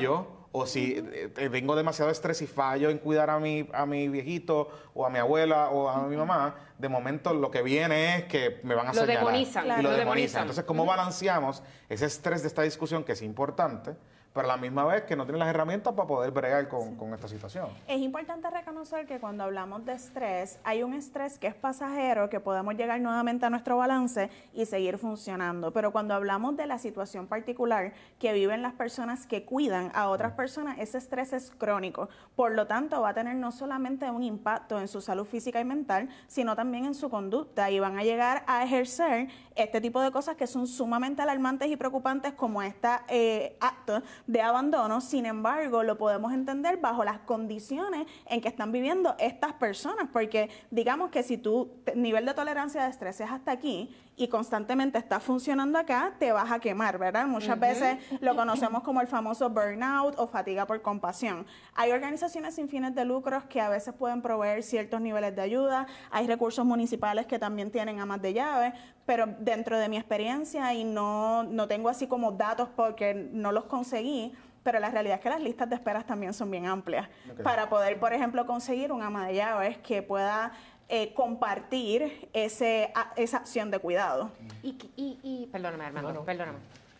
o si eh, tengo demasiado estrés y fallo en cuidar a mi, a mi viejito o a mi abuela o a mi mamá, de momento lo que viene es que me van a lo señalar. Demonizan, y claro. lo, lo demonizan. demonizan. Entonces, ¿cómo balanceamos ese estrés de esta discusión que es importante, pero a la misma vez que no tienen las herramientas para poder bregar con, con esta situación? Es importante reconocer que cuando hablamos de estrés, hay un estrés que es pasajero, que podemos llegar nuevamente a nuestro balance y seguir funcionando. Pero cuando hablamos de la situación particular que viven las personas que cuidan a otras personas, ese estrés es crónico. Por lo tanto, va a tener no solamente un impacto en su salud física y mental, sino también en su conducta, y van a llegar a ejercer este tipo de cosas que son sumamente alarmantes y preocupantes, como este eh, acto de abandono. Sin embargo, lo podemos entender bajo las condiciones en que están viviendo estas personas, porque digamos que si tu nivel de tolerancia de estrés es hasta aquí y constantemente estás funcionando acá, te vas a quemar, ¿verdad? Muchas uh-huh. veces lo conocemos como el famoso burnout o fatiga por compasión. Hay organizaciones sin fines de lucros que a veces pueden proveer ciertos niveles de ayuda, hay recursos municipales que también tienen amas de llave, pero dentro de mi experiencia, y no, no tengo así como datos porque no los conseguí, pero la realidad es que las listas de esperas también son bien amplias. Okay. Para poder, por ejemplo, conseguir un ama de llaves que pueda eh, compartir ese, a, esa acción de cuidado. Y, y, y perdóname, Armando, no, no. perdóname.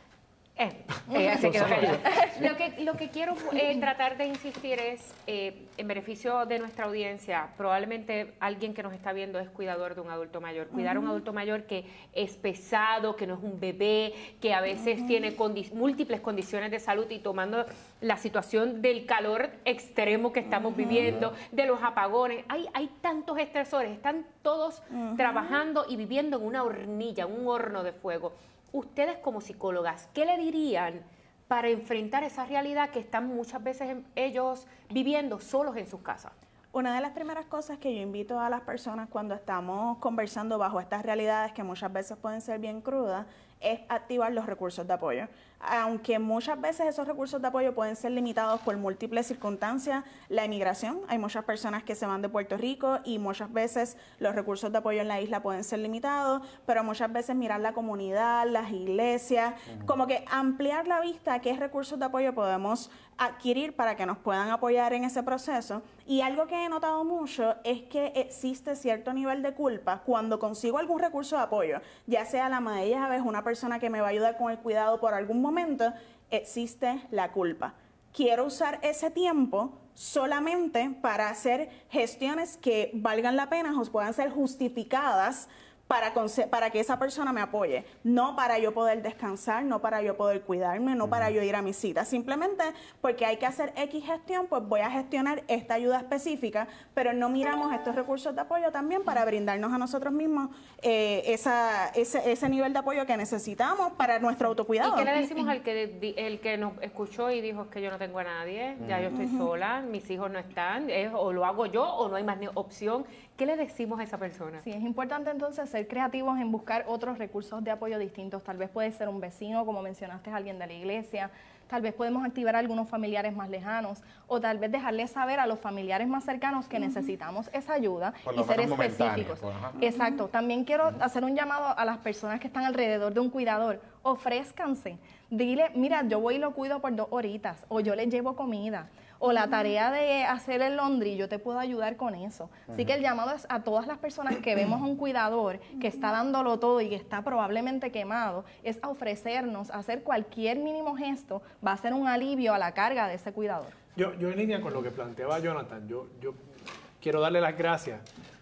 Eh, eh, se quedó callada. Lo que, lo que quiero eh, tratar de insistir es, eh, en beneficio de nuestra audiencia, probablemente alguien que nos está viendo es cuidador de un adulto mayor. Cuidar a uh-huh. un adulto mayor que es pesado, que no es un bebé, que a veces uh-huh. tiene condi- múltiples condiciones de salud, y tomando la situación del calor extremo que estamos uh-huh. viviendo, de los apagones, hay, hay tantos estresores, están todos uh-huh. trabajando y viviendo en una hornilla, un horno de fuego. Ustedes como psicólogas, ¿qué le dirían para enfrentar esa realidad que están muchas veces ellos viviendo solos en sus casas? Una de las primeras cosas que yo invito a las personas cuando estamos conversando bajo estas realidades que muchas veces pueden ser bien crudas, es activar los recursos de apoyo. Aunque muchas veces esos recursos de apoyo pueden ser limitados por múltiples circunstancias, la inmigración, hay muchas personas que se van de Puerto Rico y muchas veces los recursos de apoyo en la isla pueden ser limitados, pero muchas veces mirar la comunidad, las iglesias, uh-huh. como que ampliar la vista a qué recursos de apoyo podemos adquirir para que nos puedan apoyar en ese proceso. Y algo que he notado mucho es que existe cierto nivel de culpa cuando consigo algún recurso de apoyo, ya sea la ama de llaves, una persona que me va a ayudar con el cuidado por algún momento, existe la culpa. Quiero usar ese tiempo solamente para hacer gestiones que valgan la pena o puedan ser justificadas para, para que esa persona me apoye, no para yo poder descansar, no para yo poder cuidarme, no para yo ir a mi cita, simplemente porque hay que hacer X gestión, pues voy a gestionar esta ayuda específica, pero no miramos estos recursos de apoyo también para brindarnos a nosotros mismos eh, esa, ese, ese nivel de apoyo que necesitamos para nuestro autocuidado. ¿Y qué le decimos al que, el que nos escuchó y dijo que yo no tengo a nadie, ya yo estoy uh-huh. sola, mis hijos no están, es, o lo hago yo o no hay más opción? ¿Qué le decimos a esa persona? Sí, es importante entonces ser creativos en buscar otros recursos de apoyo distintos. Tal vez puede ser un vecino, como mencionaste, alguien de la iglesia. Tal vez podemos activar a algunos familiares más lejanos, o tal vez dejarles saber a los familiares más cercanos que uh-huh. necesitamos esa ayuda y ser específicos. Pues, exacto. También quiero uh-huh. hacer un llamado a las personas que están alrededor de un cuidador. Ofrézcanse. Dile, mira, yo voy y lo cuido por dos horitas, o yo les llevo comida, o la tarea de hacer el laundry, yo te puedo ayudar con eso. Uh-huh. Así que el llamado es a todas las personas que vemos a un cuidador que está dándolo todo y que está probablemente quemado, es a ofrecernos, a hacer cualquier mínimo gesto, va a ser un alivio a la carga de ese cuidador. Yo, yo en línea con lo que planteaba Jonathan, yo, yo quiero darle las gracias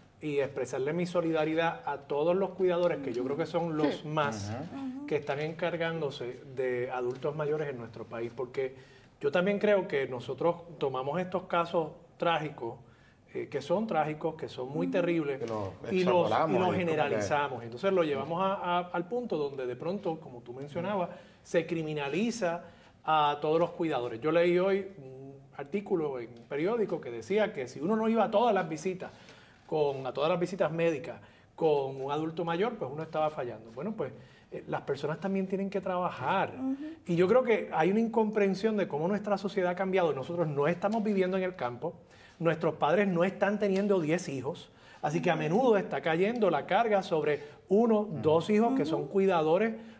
y expresarle mi solidaridad a todos los cuidadores, que yo creo que son los más uh-huh. que están encargándose de adultos mayores en nuestro país, porque yo también creo que nosotros tomamos estos casos trágicos, eh, que son trágicos, que son muy terribles, lo y los, y los generalizamos. Entonces lo llevamos a, a, al punto donde de pronto, como tú mencionabas, se criminaliza a todos los cuidadores. Yo leí hoy un artículo en un periódico que decía que si uno no iba a todas las visitas, con, a todas las visitas médicas con un adulto mayor, pues uno estaba fallando. Bueno, pues eh, las personas también tienen que trabajar. Uh-huh. Y yo creo que hay una incomprensión de cómo nuestra sociedad ha cambiado. Nosotros no estamos viviendo en el campo, nuestros padres no están teniendo diez hijos, así que a menudo está cayendo la carga sobre uno, uh-huh. dos hijos que son cuidadores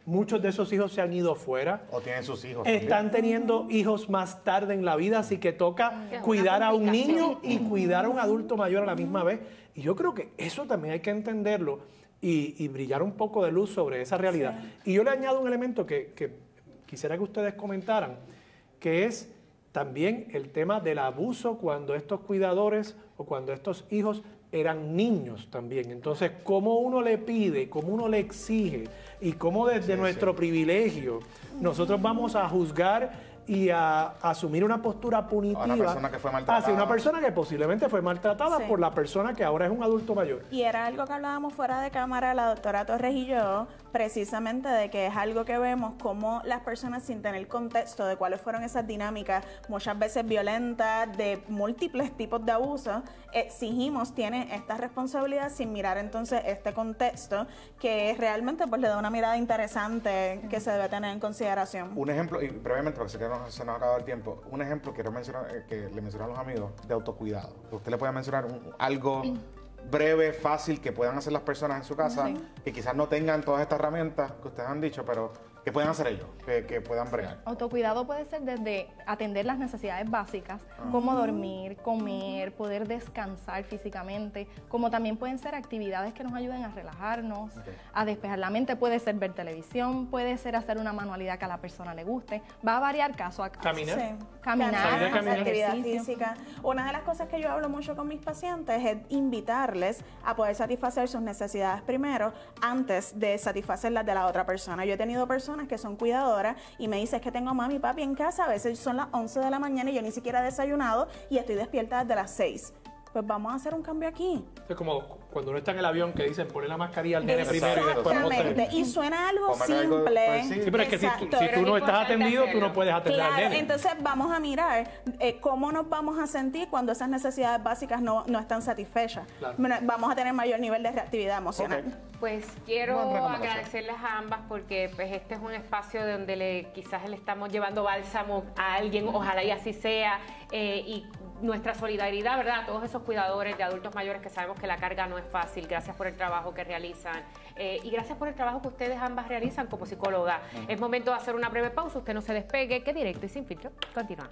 muchos de esos hijos se han ido fuera. O tienen sus hijos. Están también. teniendo hijos más tarde en la vida, así que toca cuidar a un niño y cuidar a un adulto mayor a la misma vez. Y yo creo que eso también hay que entenderlo y, y brillar un poco de luz sobre esa realidad. Sí. Y yo le añado un elemento que, que quisiera que ustedes comentaran, que es también el tema del abuso cuando estos cuidadores o cuando estos hijos eran niños también. Entonces, ¿cómo uno le pide, cómo uno le exige y cómo desde sí, nuestro sí. privilegio nosotros vamos a juzgar y a, a asumir una postura punitiva una persona que fue maltratada. hacia una persona que posiblemente fue maltratada sí. por la persona que ahora es un adulto mayor? Y era algo que hablábamos fuera de cámara la doctora Torres y yo, precisamente de que es algo que vemos como las personas sin tener contexto de cuáles fueron esas dinámicas, muchas veces violentas, de múltiples tipos de abusos, exigimos, tiene esta responsabilidad sin mirar entonces este contexto que realmente pues le da una mirada interesante que se debe tener en consideración. Un ejemplo, y brevemente porque se, quedó, se nos ha acabado el tiempo, un ejemplo quiero mencionar, eh, que le mencionan los amigos, de autocuidado. Usted le puede mencionar un, algo breve, fácil, que puedan hacer las personas en su casa, sí. que quizás no tengan todas estas herramientas que ustedes han dicho, pero que puedan hacer ellos, que, que puedan bregar. Autocuidado puede ser desde atender las necesidades básicas, ah. como dormir, comer, poder descansar físicamente, como también pueden ser actividades que nos ayuden a relajarnos, okay. a despejar la mente, puede ser ver televisión, puede ser hacer una manualidad que a la persona le guste, va a variar caso a caso. ¿Caminar? Sí. Caminar, Caminar, caminar. actividad física. Una de las cosas que yo hablo mucho con mis pacientes es invitarles a poder satisfacer sus necesidades primero antes de satisfacer las de la otra persona. Yo he tenido personas que son cuidadoras y me dicen que tengo mami y papi en casa, a veces son las once de la mañana y yo ni siquiera he desayunado y estoy despierta desde las seis. Pues vamos a hacer un cambio aquí. Es como cuando uno está en el avión que dicen poner la mascarilla al nene primero y después Exactamente. Y suena algo simple. Algo, sí. sí, pero es que si, si tú no estás atendido, tú no puedes atender claro, al nene. Entonces vamos a mirar eh, cómo nos vamos a sentir cuando esas necesidades básicas no, no están satisfechas. Claro. Vamos a tener mayor nivel de reactividad emocional. Okay. Pues quiero agradecerles a ambas porque pues este es un espacio donde le, quizás le estamos llevando bálsamo a alguien, ojalá y así sea, eh, y nuestra solidaridad, ¿verdad? A todos esos cuidadores de adultos mayores que sabemos que la carga no es fácil. Gracias por el trabajo que realizan eh, y gracias por el trabajo que ustedes ambas realizan como psicóloga. Uh-huh. Es momento de hacer una breve pausa, usted no se despegue, que Directo y Sin Filtro continuamos.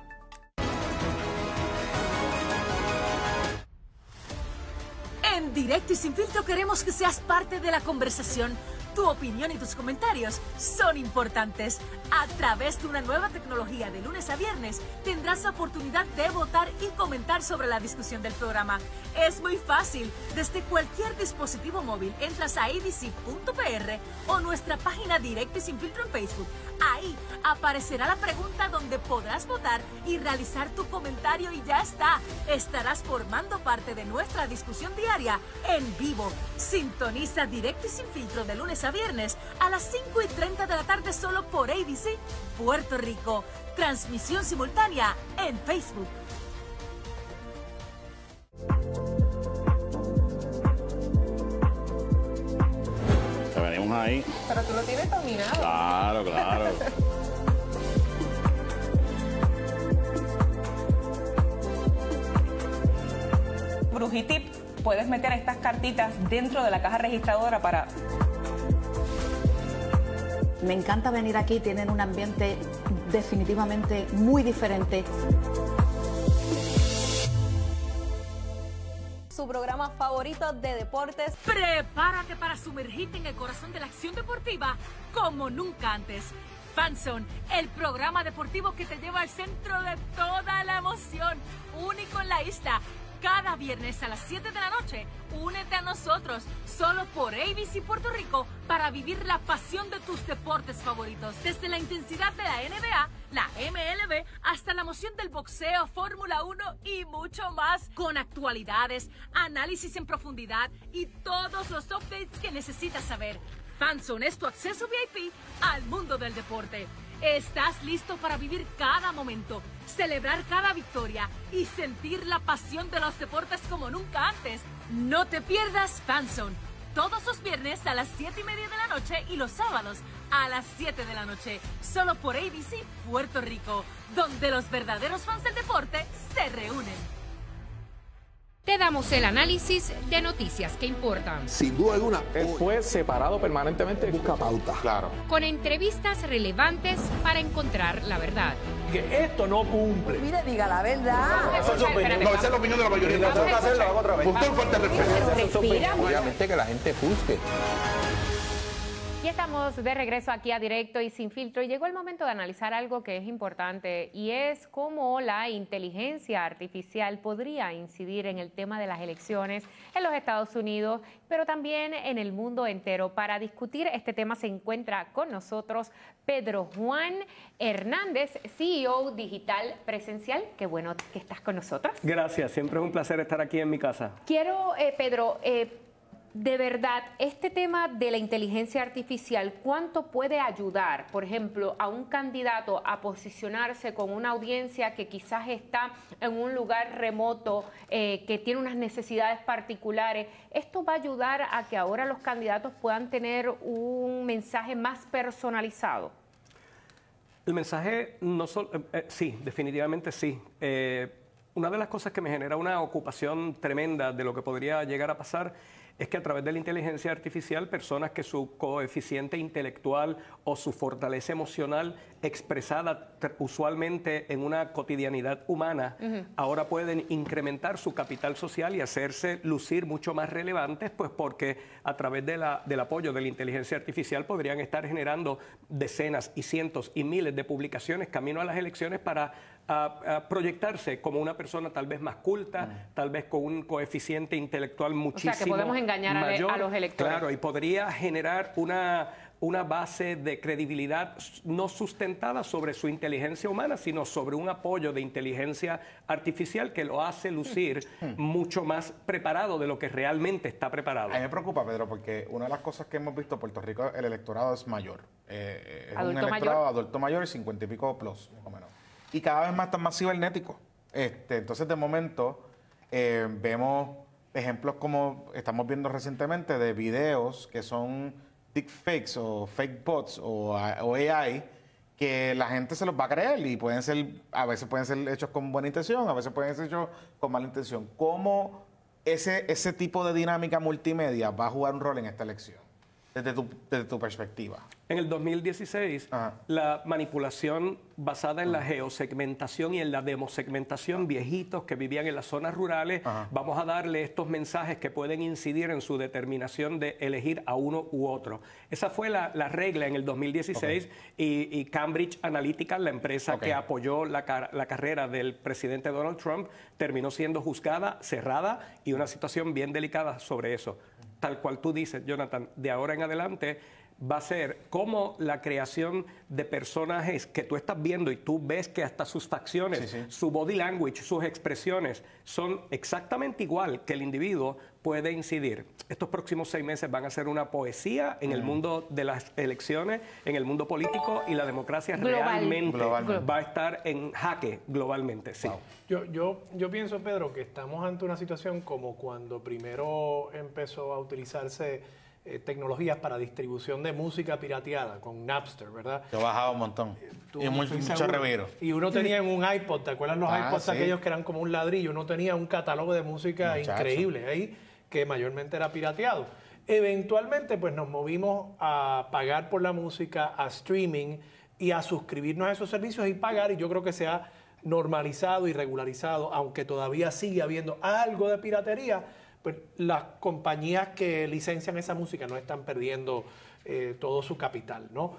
En Directo y Sin Filtro queremos que seas parte de la conversación. Tu opinión y tus comentarios son importantes. A través de una nueva tecnología de lunes a viernes tendrás la oportunidad de votar y comentar sobre la discusión del programa. Es muy fácil. Desde cualquier dispositivo móvil entras a a b c punto p r o nuestra página Directo y Sin Filtro en Facebook. Ahí aparecerá la pregunta donde podrás votar y realizar tu comentario y ya está. Estarás formando parte de nuestra discusión diaria en vivo. Sintoniza Directo y Sin Filtro de lunes a viernes a las cinco y treinta de la tarde solo por A B C Puerto Rico. Transmisión simultánea en Facebook. Te venimos ahí. Pero tú lo tienes dominado. Claro, claro. Brujitip, puedes meter estas cartitas dentro de la caja registradora para... Me encanta venir aquí, tienen un ambiente definitivamente muy diferente. Su programa favorito de deportes. Prepárate para sumergirte en el corazón de la acción deportiva como nunca antes. Fanzone, el programa deportivo que te lleva al centro de toda la emoción, único en la isla. Cada viernes a las siete de la noche, únete a nosotros, solo por A B C Puerto Rico, para vivir la pasión de tus deportes favoritos. Desde la intensidad de la N B A, la M L B, hasta la emoción del boxeo, Fórmula uno y mucho más. Con actualidades, análisis en profundidad y todos los updates que necesitas saber. Fanzone es tu acceso V I P al mundo del deporte. ¿Estás listo para vivir cada momento, celebrar cada victoria y sentir la pasión de los deportes como nunca antes? No te pierdas Fanzone, todos los viernes a las siete y media de la noche y los sábados a las siete de la noche, solo por A B C Puerto Rico, donde los verdaderos fans del deporte se reúnen. te damos el análisis de noticias que importan. Sin duda alguna, él fue separado permanentemente. Busca pauta. Claro. Con entrevistas relevantes para encontrar la verdad. Que esto no cumple. Mire, diga la verdad. Esa es la opinión, no, esa es la opinión de la mayoría. No, no, hacerlo, hago otra vez. Usted falta de respeto. Obviamente que la gente juzgue. Y estamos de regreso aquí a Directo y Sin Filtro y llegó el momento de analizar algo que es importante y es cómo la inteligencia artificial podría incidir en el tema de las elecciones en los Estados Unidos, pero también en el mundo entero. Para discutir este tema se encuentra con nosotros Pedro Juan Hernández, C E O Digital Presencial. Qué bueno que estás con nosotros. Gracias, siempre es un placer estar aquí en mi casa. Quiero, eh, Pedro, eh, de verdad, este tema de la inteligencia artificial, ¿cuánto puede ayudar, por ejemplo, a un candidato a posicionarse con una audiencia que quizás está en un lugar remoto, eh, que tiene unas necesidades particulares? ¿Esto va a ayudar a que ahora los candidatos puedan tener un mensaje más personalizado? El mensaje, no solo, eh, eh, sí, definitivamente sí. Eh, una de las cosas que me genera una ocupación tremenda de lo que podría llegar a pasar es que a través de la inteligencia artificial, personas que su coeficiente intelectual o su fortaleza emocional expresada usualmente en una cotidianidad humana, uh-huh. ahora pueden incrementar su capital social y hacerse lucir mucho más relevantes, pues porque a través de la, del apoyo de la inteligencia artificial podrían estar generando decenas y cientos y miles de publicaciones camino a las elecciones para a, a proyectarse como una persona tal vez más culta, uh-huh. tal vez con un coeficiente intelectual muchísimo O sea, que podemos engañar mayor, a los electores. Claro, y podría generar una, una base de credibilidad no sustentada sobre su inteligencia humana, sino sobre un apoyo de inteligencia artificial que lo hace lucir hmm. mucho más preparado de lo que realmente está preparado. A mí me preocupa, Pedro, porque una de las cosas que hemos visto en Puerto Rico, el electorado es mayor. Eh, es un electorado mayor? adulto mayor y cincuenta y pico plus, más o menos. Y cada vez más tan más cibernético. Este, entonces, de momento, eh, vemos ejemplos como estamos viendo recientemente de videos que son deepfakes o fake bots o, o A I, que la gente se los va a creer y pueden ser, a veces pueden ser hechos con buena intención, a veces pueden ser hechos con mala intención. ¿Cómo ese, ese tipo de dinámica multimedia va a jugar un rol en esta elección, desde tu, desde tu perspectiva? En el dos mil dieciséis, Ajá. la manipulación basada en Ajá. la geosegmentación y en la demosegmentación, viejitos que vivían en las zonas rurales, Ajá. vamos a darle estos mensajes que pueden incidir en su determinación de elegir a uno u otro. Esa fue la, la regla en el dos mil dieciséis okay. y, y Cambridge Analytica, la empresa okay. que apoyó la, car la carrera del presidente Donald Trump, terminó siendo juzgada, cerrada y una situación bien delicada sobre eso. Tal cual tú dices, Jonathan, de ahora en adelante va a ser como la creación de personajes que tú estás viendo y tú ves que hasta sus facciones, sí, sí. su body language, sus expresiones son exactamente igual que el individuo, puede incidir. Estos próximos seis meses van a ser una poesía en mm. el mundo de las elecciones, en el mundo político, y la democracia Global. realmente Global. va a estar en jaque globalmente. Sí. Wow. Yo, yo, yo pienso, Pedro, que estamos ante una situación como cuando primero empezó a utilizarse Eh, tecnologías para distribución de música pirateada con Napster, ¿verdad? Yo bajaba un montón. Tú, y muy, mucho reviro. Y uno tenía en un iPod, ¿te acuerdas los ah, iPods sí. aquellos que eran como un ladrillo? Uno tenía un catálogo de música Muchacho. increíble ahí, que mayormente era pirateado. Eventualmente, pues nos movimos a pagar por la música, a streaming y a suscribirnos a esos servicios y pagar, y yo creo que se ha normalizado y regularizado, aunque todavía sigue habiendo algo de piratería. Pues las compañías que licencian esa música no están perdiendo eh, todo su capital, ¿no?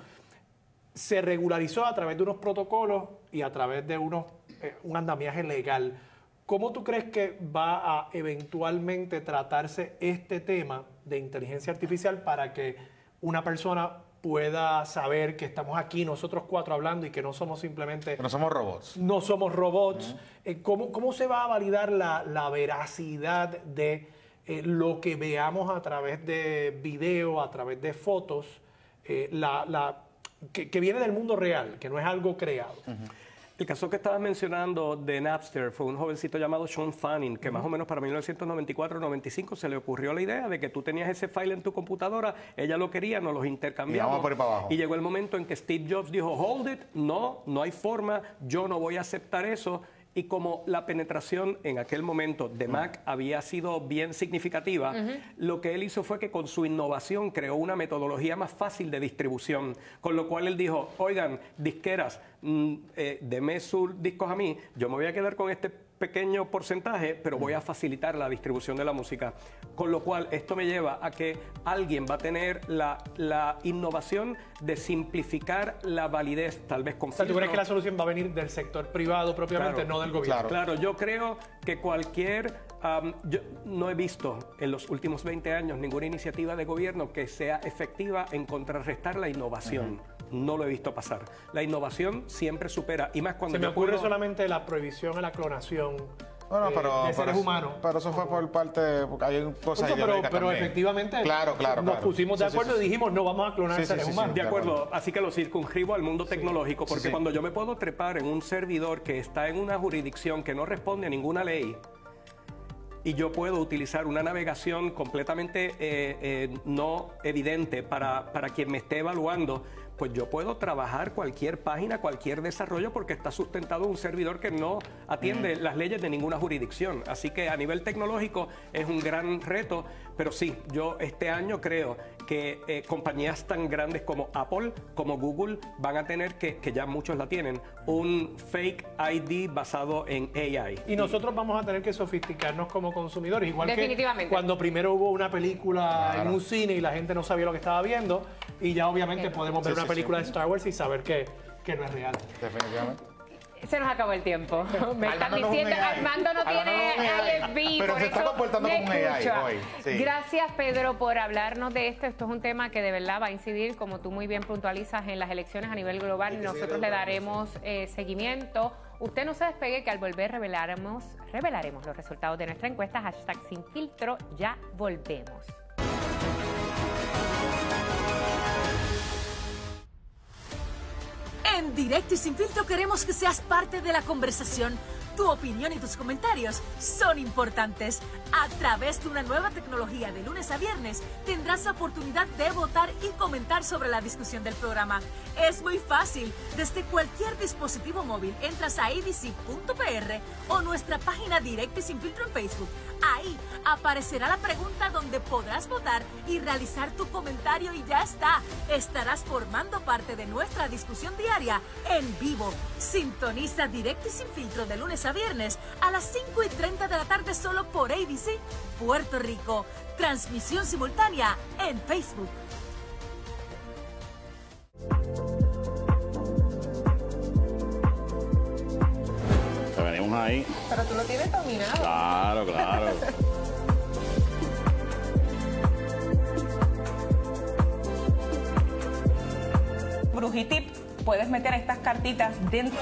Se regularizó a través de unos protocolos y a través de unos, eh, un andamiaje legal. ¿Cómo tú crees que va a eventualmente tratarse este tema de inteligencia artificial para que una persona pueda saber que estamos aquí nosotros cuatro hablando y que no somos simplemente... Que no somos robots. No somos robots. Uh-huh. eh, ¿cómo, ¿Cómo se va a validar la, la veracidad de eh, lo que veamos a través de video, a través de fotos, eh, la, la, que, que viene del mundo real, que no es algo creado? Uh-huh. El caso que estabas mencionando de Napster fue un jovencito llamado Sean Fanning, que uh-huh. más o menos para mil novecientos noventa y cuatro noventa y cinco se le ocurrió la idea de que tú tenías ese file en tu computadora, ella lo quería, nos los intercambiamos. Y, vamos por ahí para abajo. Y llegó el momento en que Steve Jobs dijo, hold it, no, no hay forma, yo no voy a aceptar eso. y como la penetración en aquel momento de Mac había sido bien significativa, uh-huh. lo que él hizo fue que con su innovación creó una metodología más fácil de distribución, con lo cual él dijo, oigan, disqueras, mm, eh, deme sus discos a mí, yo me voy a quedar con este pequeño porcentaje, pero voy a facilitar la distribución de la música. Con lo cual, esto me lleva a que alguien va a tener la, la innovación de simplificar la validez, tal vez con... O sea, ¿tú crees que la solución va a venir del sector privado propiamente, claro, no del gobierno? Claro, claro, yo creo que cualquier... Um, yo no he visto en los últimos veinte años ninguna iniciativa de gobierno que sea efectiva en contrarrestar la innovación. Uh-huh. No lo he visto pasar. La innovación siempre supera, y más cuando... Se me yo ocurre puedo... solamente la prohibición a la clonación bueno, eh, pero, de seres pero, humanos. Pero eso fue por parte... Porque hay cosas Pero, pero también. efectivamente claro, claro, nos claro. pusimos de sí, acuerdo sí, sí. y dijimos no vamos a clonar sí, seres sí, sí, humanos. De acuerdo, así que lo circunscribo al mundo tecnológico, porque sí. cuando yo me puedo trepar en un servidor que está en una jurisdicción que no responde a ninguna ley, y yo puedo utilizar una navegación completamente eh, eh, no evidente para, para quien me esté evaluando, pues yo puedo trabajar cualquier página, cualquier desarrollo, porque está sustentado en un servidor que no atiende mm. las leyes de ninguna jurisdicción. Así que a nivel tecnológico es un gran reto, pero sí, yo este año creo que eh, compañías tan grandes como Apple, como Google, van a tener que, que ya muchos la tienen, un fake I D basado en A I. Y nosotros vamos a tener que sofisticarnos como consumidores, igual Definitivamente. que cuando primero hubo una película claro. en un cine y la gente no sabía lo que estaba viendo, y ya obviamente podemos ver sí, una sí, película sí. de Star Wars y saber que, que no es real. Definitivamente. Se nos acabó el tiempo. Me están Armando diciendo, no es un A I. Armando no Armando tiene no es un A I. I F B, Pero por se está eso comportando me como un A I escucha. hoy, sí. Gracias, Pedro, por hablarnos de esto. Esto es un tema que de verdad va a incidir, como tú muy bien puntualizas, en las elecciones a nivel global. Nosotros le daremos eh, seguimiento. Usted no se despegue, que al volver revelaremos, revelaremos los resultados de nuestra encuesta. Hashtag Sin Filtro. Ya volvemos. En Directo y Sin Filtro queremos que seas parte de la conversación. Tu opinión y tus comentarios son importantes. A través de una nueva tecnología de lunes a viernes tendrás la oportunidad de votar y comentar sobre la discusión del programa. Es muy fácil. Desde cualquier dispositivo móvil entras a a b c punto p r o nuestra página Directo y Sin Filtro en Facebook. Ahí aparecerá la pregunta donde podrás votar y realizar tu comentario y ya está. Estarás formando parte de nuestra discusión diaria en vivo. Sintoniza Directo y Sin Filtro de lunes a viernes a las cinco y treinta de la tarde solo por A B C Puerto Rico. Transmisión simultánea en Facebook. Te venimos ahí. Pero tú lo tienes dominado. Claro, claro. Brujitip, puedes meter estas cartitas dentro.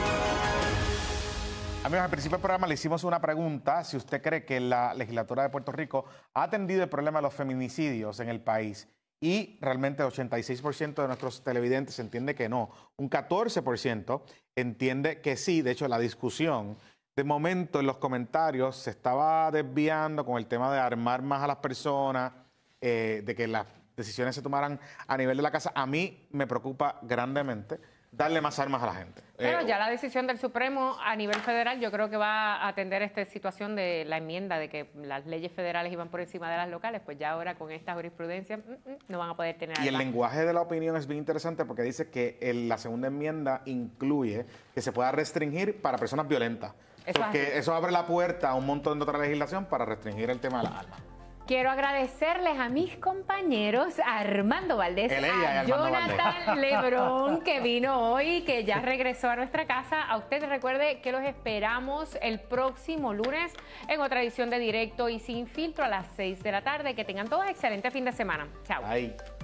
Amigos, al principio del programa le hicimos una pregunta, si usted cree que la legislatura de Puerto Rico ha atendido el problema de los feminicidios en el país, y realmente el ochenta y seis por ciento de nuestros televidentes entiende que no. Un catorce por ciento entiende que sí. De hecho, la discusión de momento en los comentarios se estaba desviando con el tema de armar más a las personas, eh, de que las decisiones se tomaran a nivel de la casa. A mí me preocupa grandemente darle más armas a la gente. Pero eh, ya la decisión del Supremo a nivel federal yo creo que va a atender esta situación de la enmienda de que las leyes federales iban por encima de las locales, pues ya ahora con esta jurisprudencia mm, mm, no van a poder tener... Y el lenguaje de la opinión es bien interesante porque dice que el, la segunda enmienda incluye que se pueda restringir para personas violentas. Eso porque es así. eso abre la puerta a un montón de otra legislación para restringir el tema de las armas. Quiero agradecerles a mis compañeros, a Armando Valdés, El ella y a Armando Jonathan Lebrón, que vino hoy, que ya regresó a nuestra casa. A ustedes recuerde que los esperamos el próximo lunes en otra edición de Directo y Sin Filtro a las seis de la tarde. Que tengan todos excelente fin de semana. Chao. Ahí.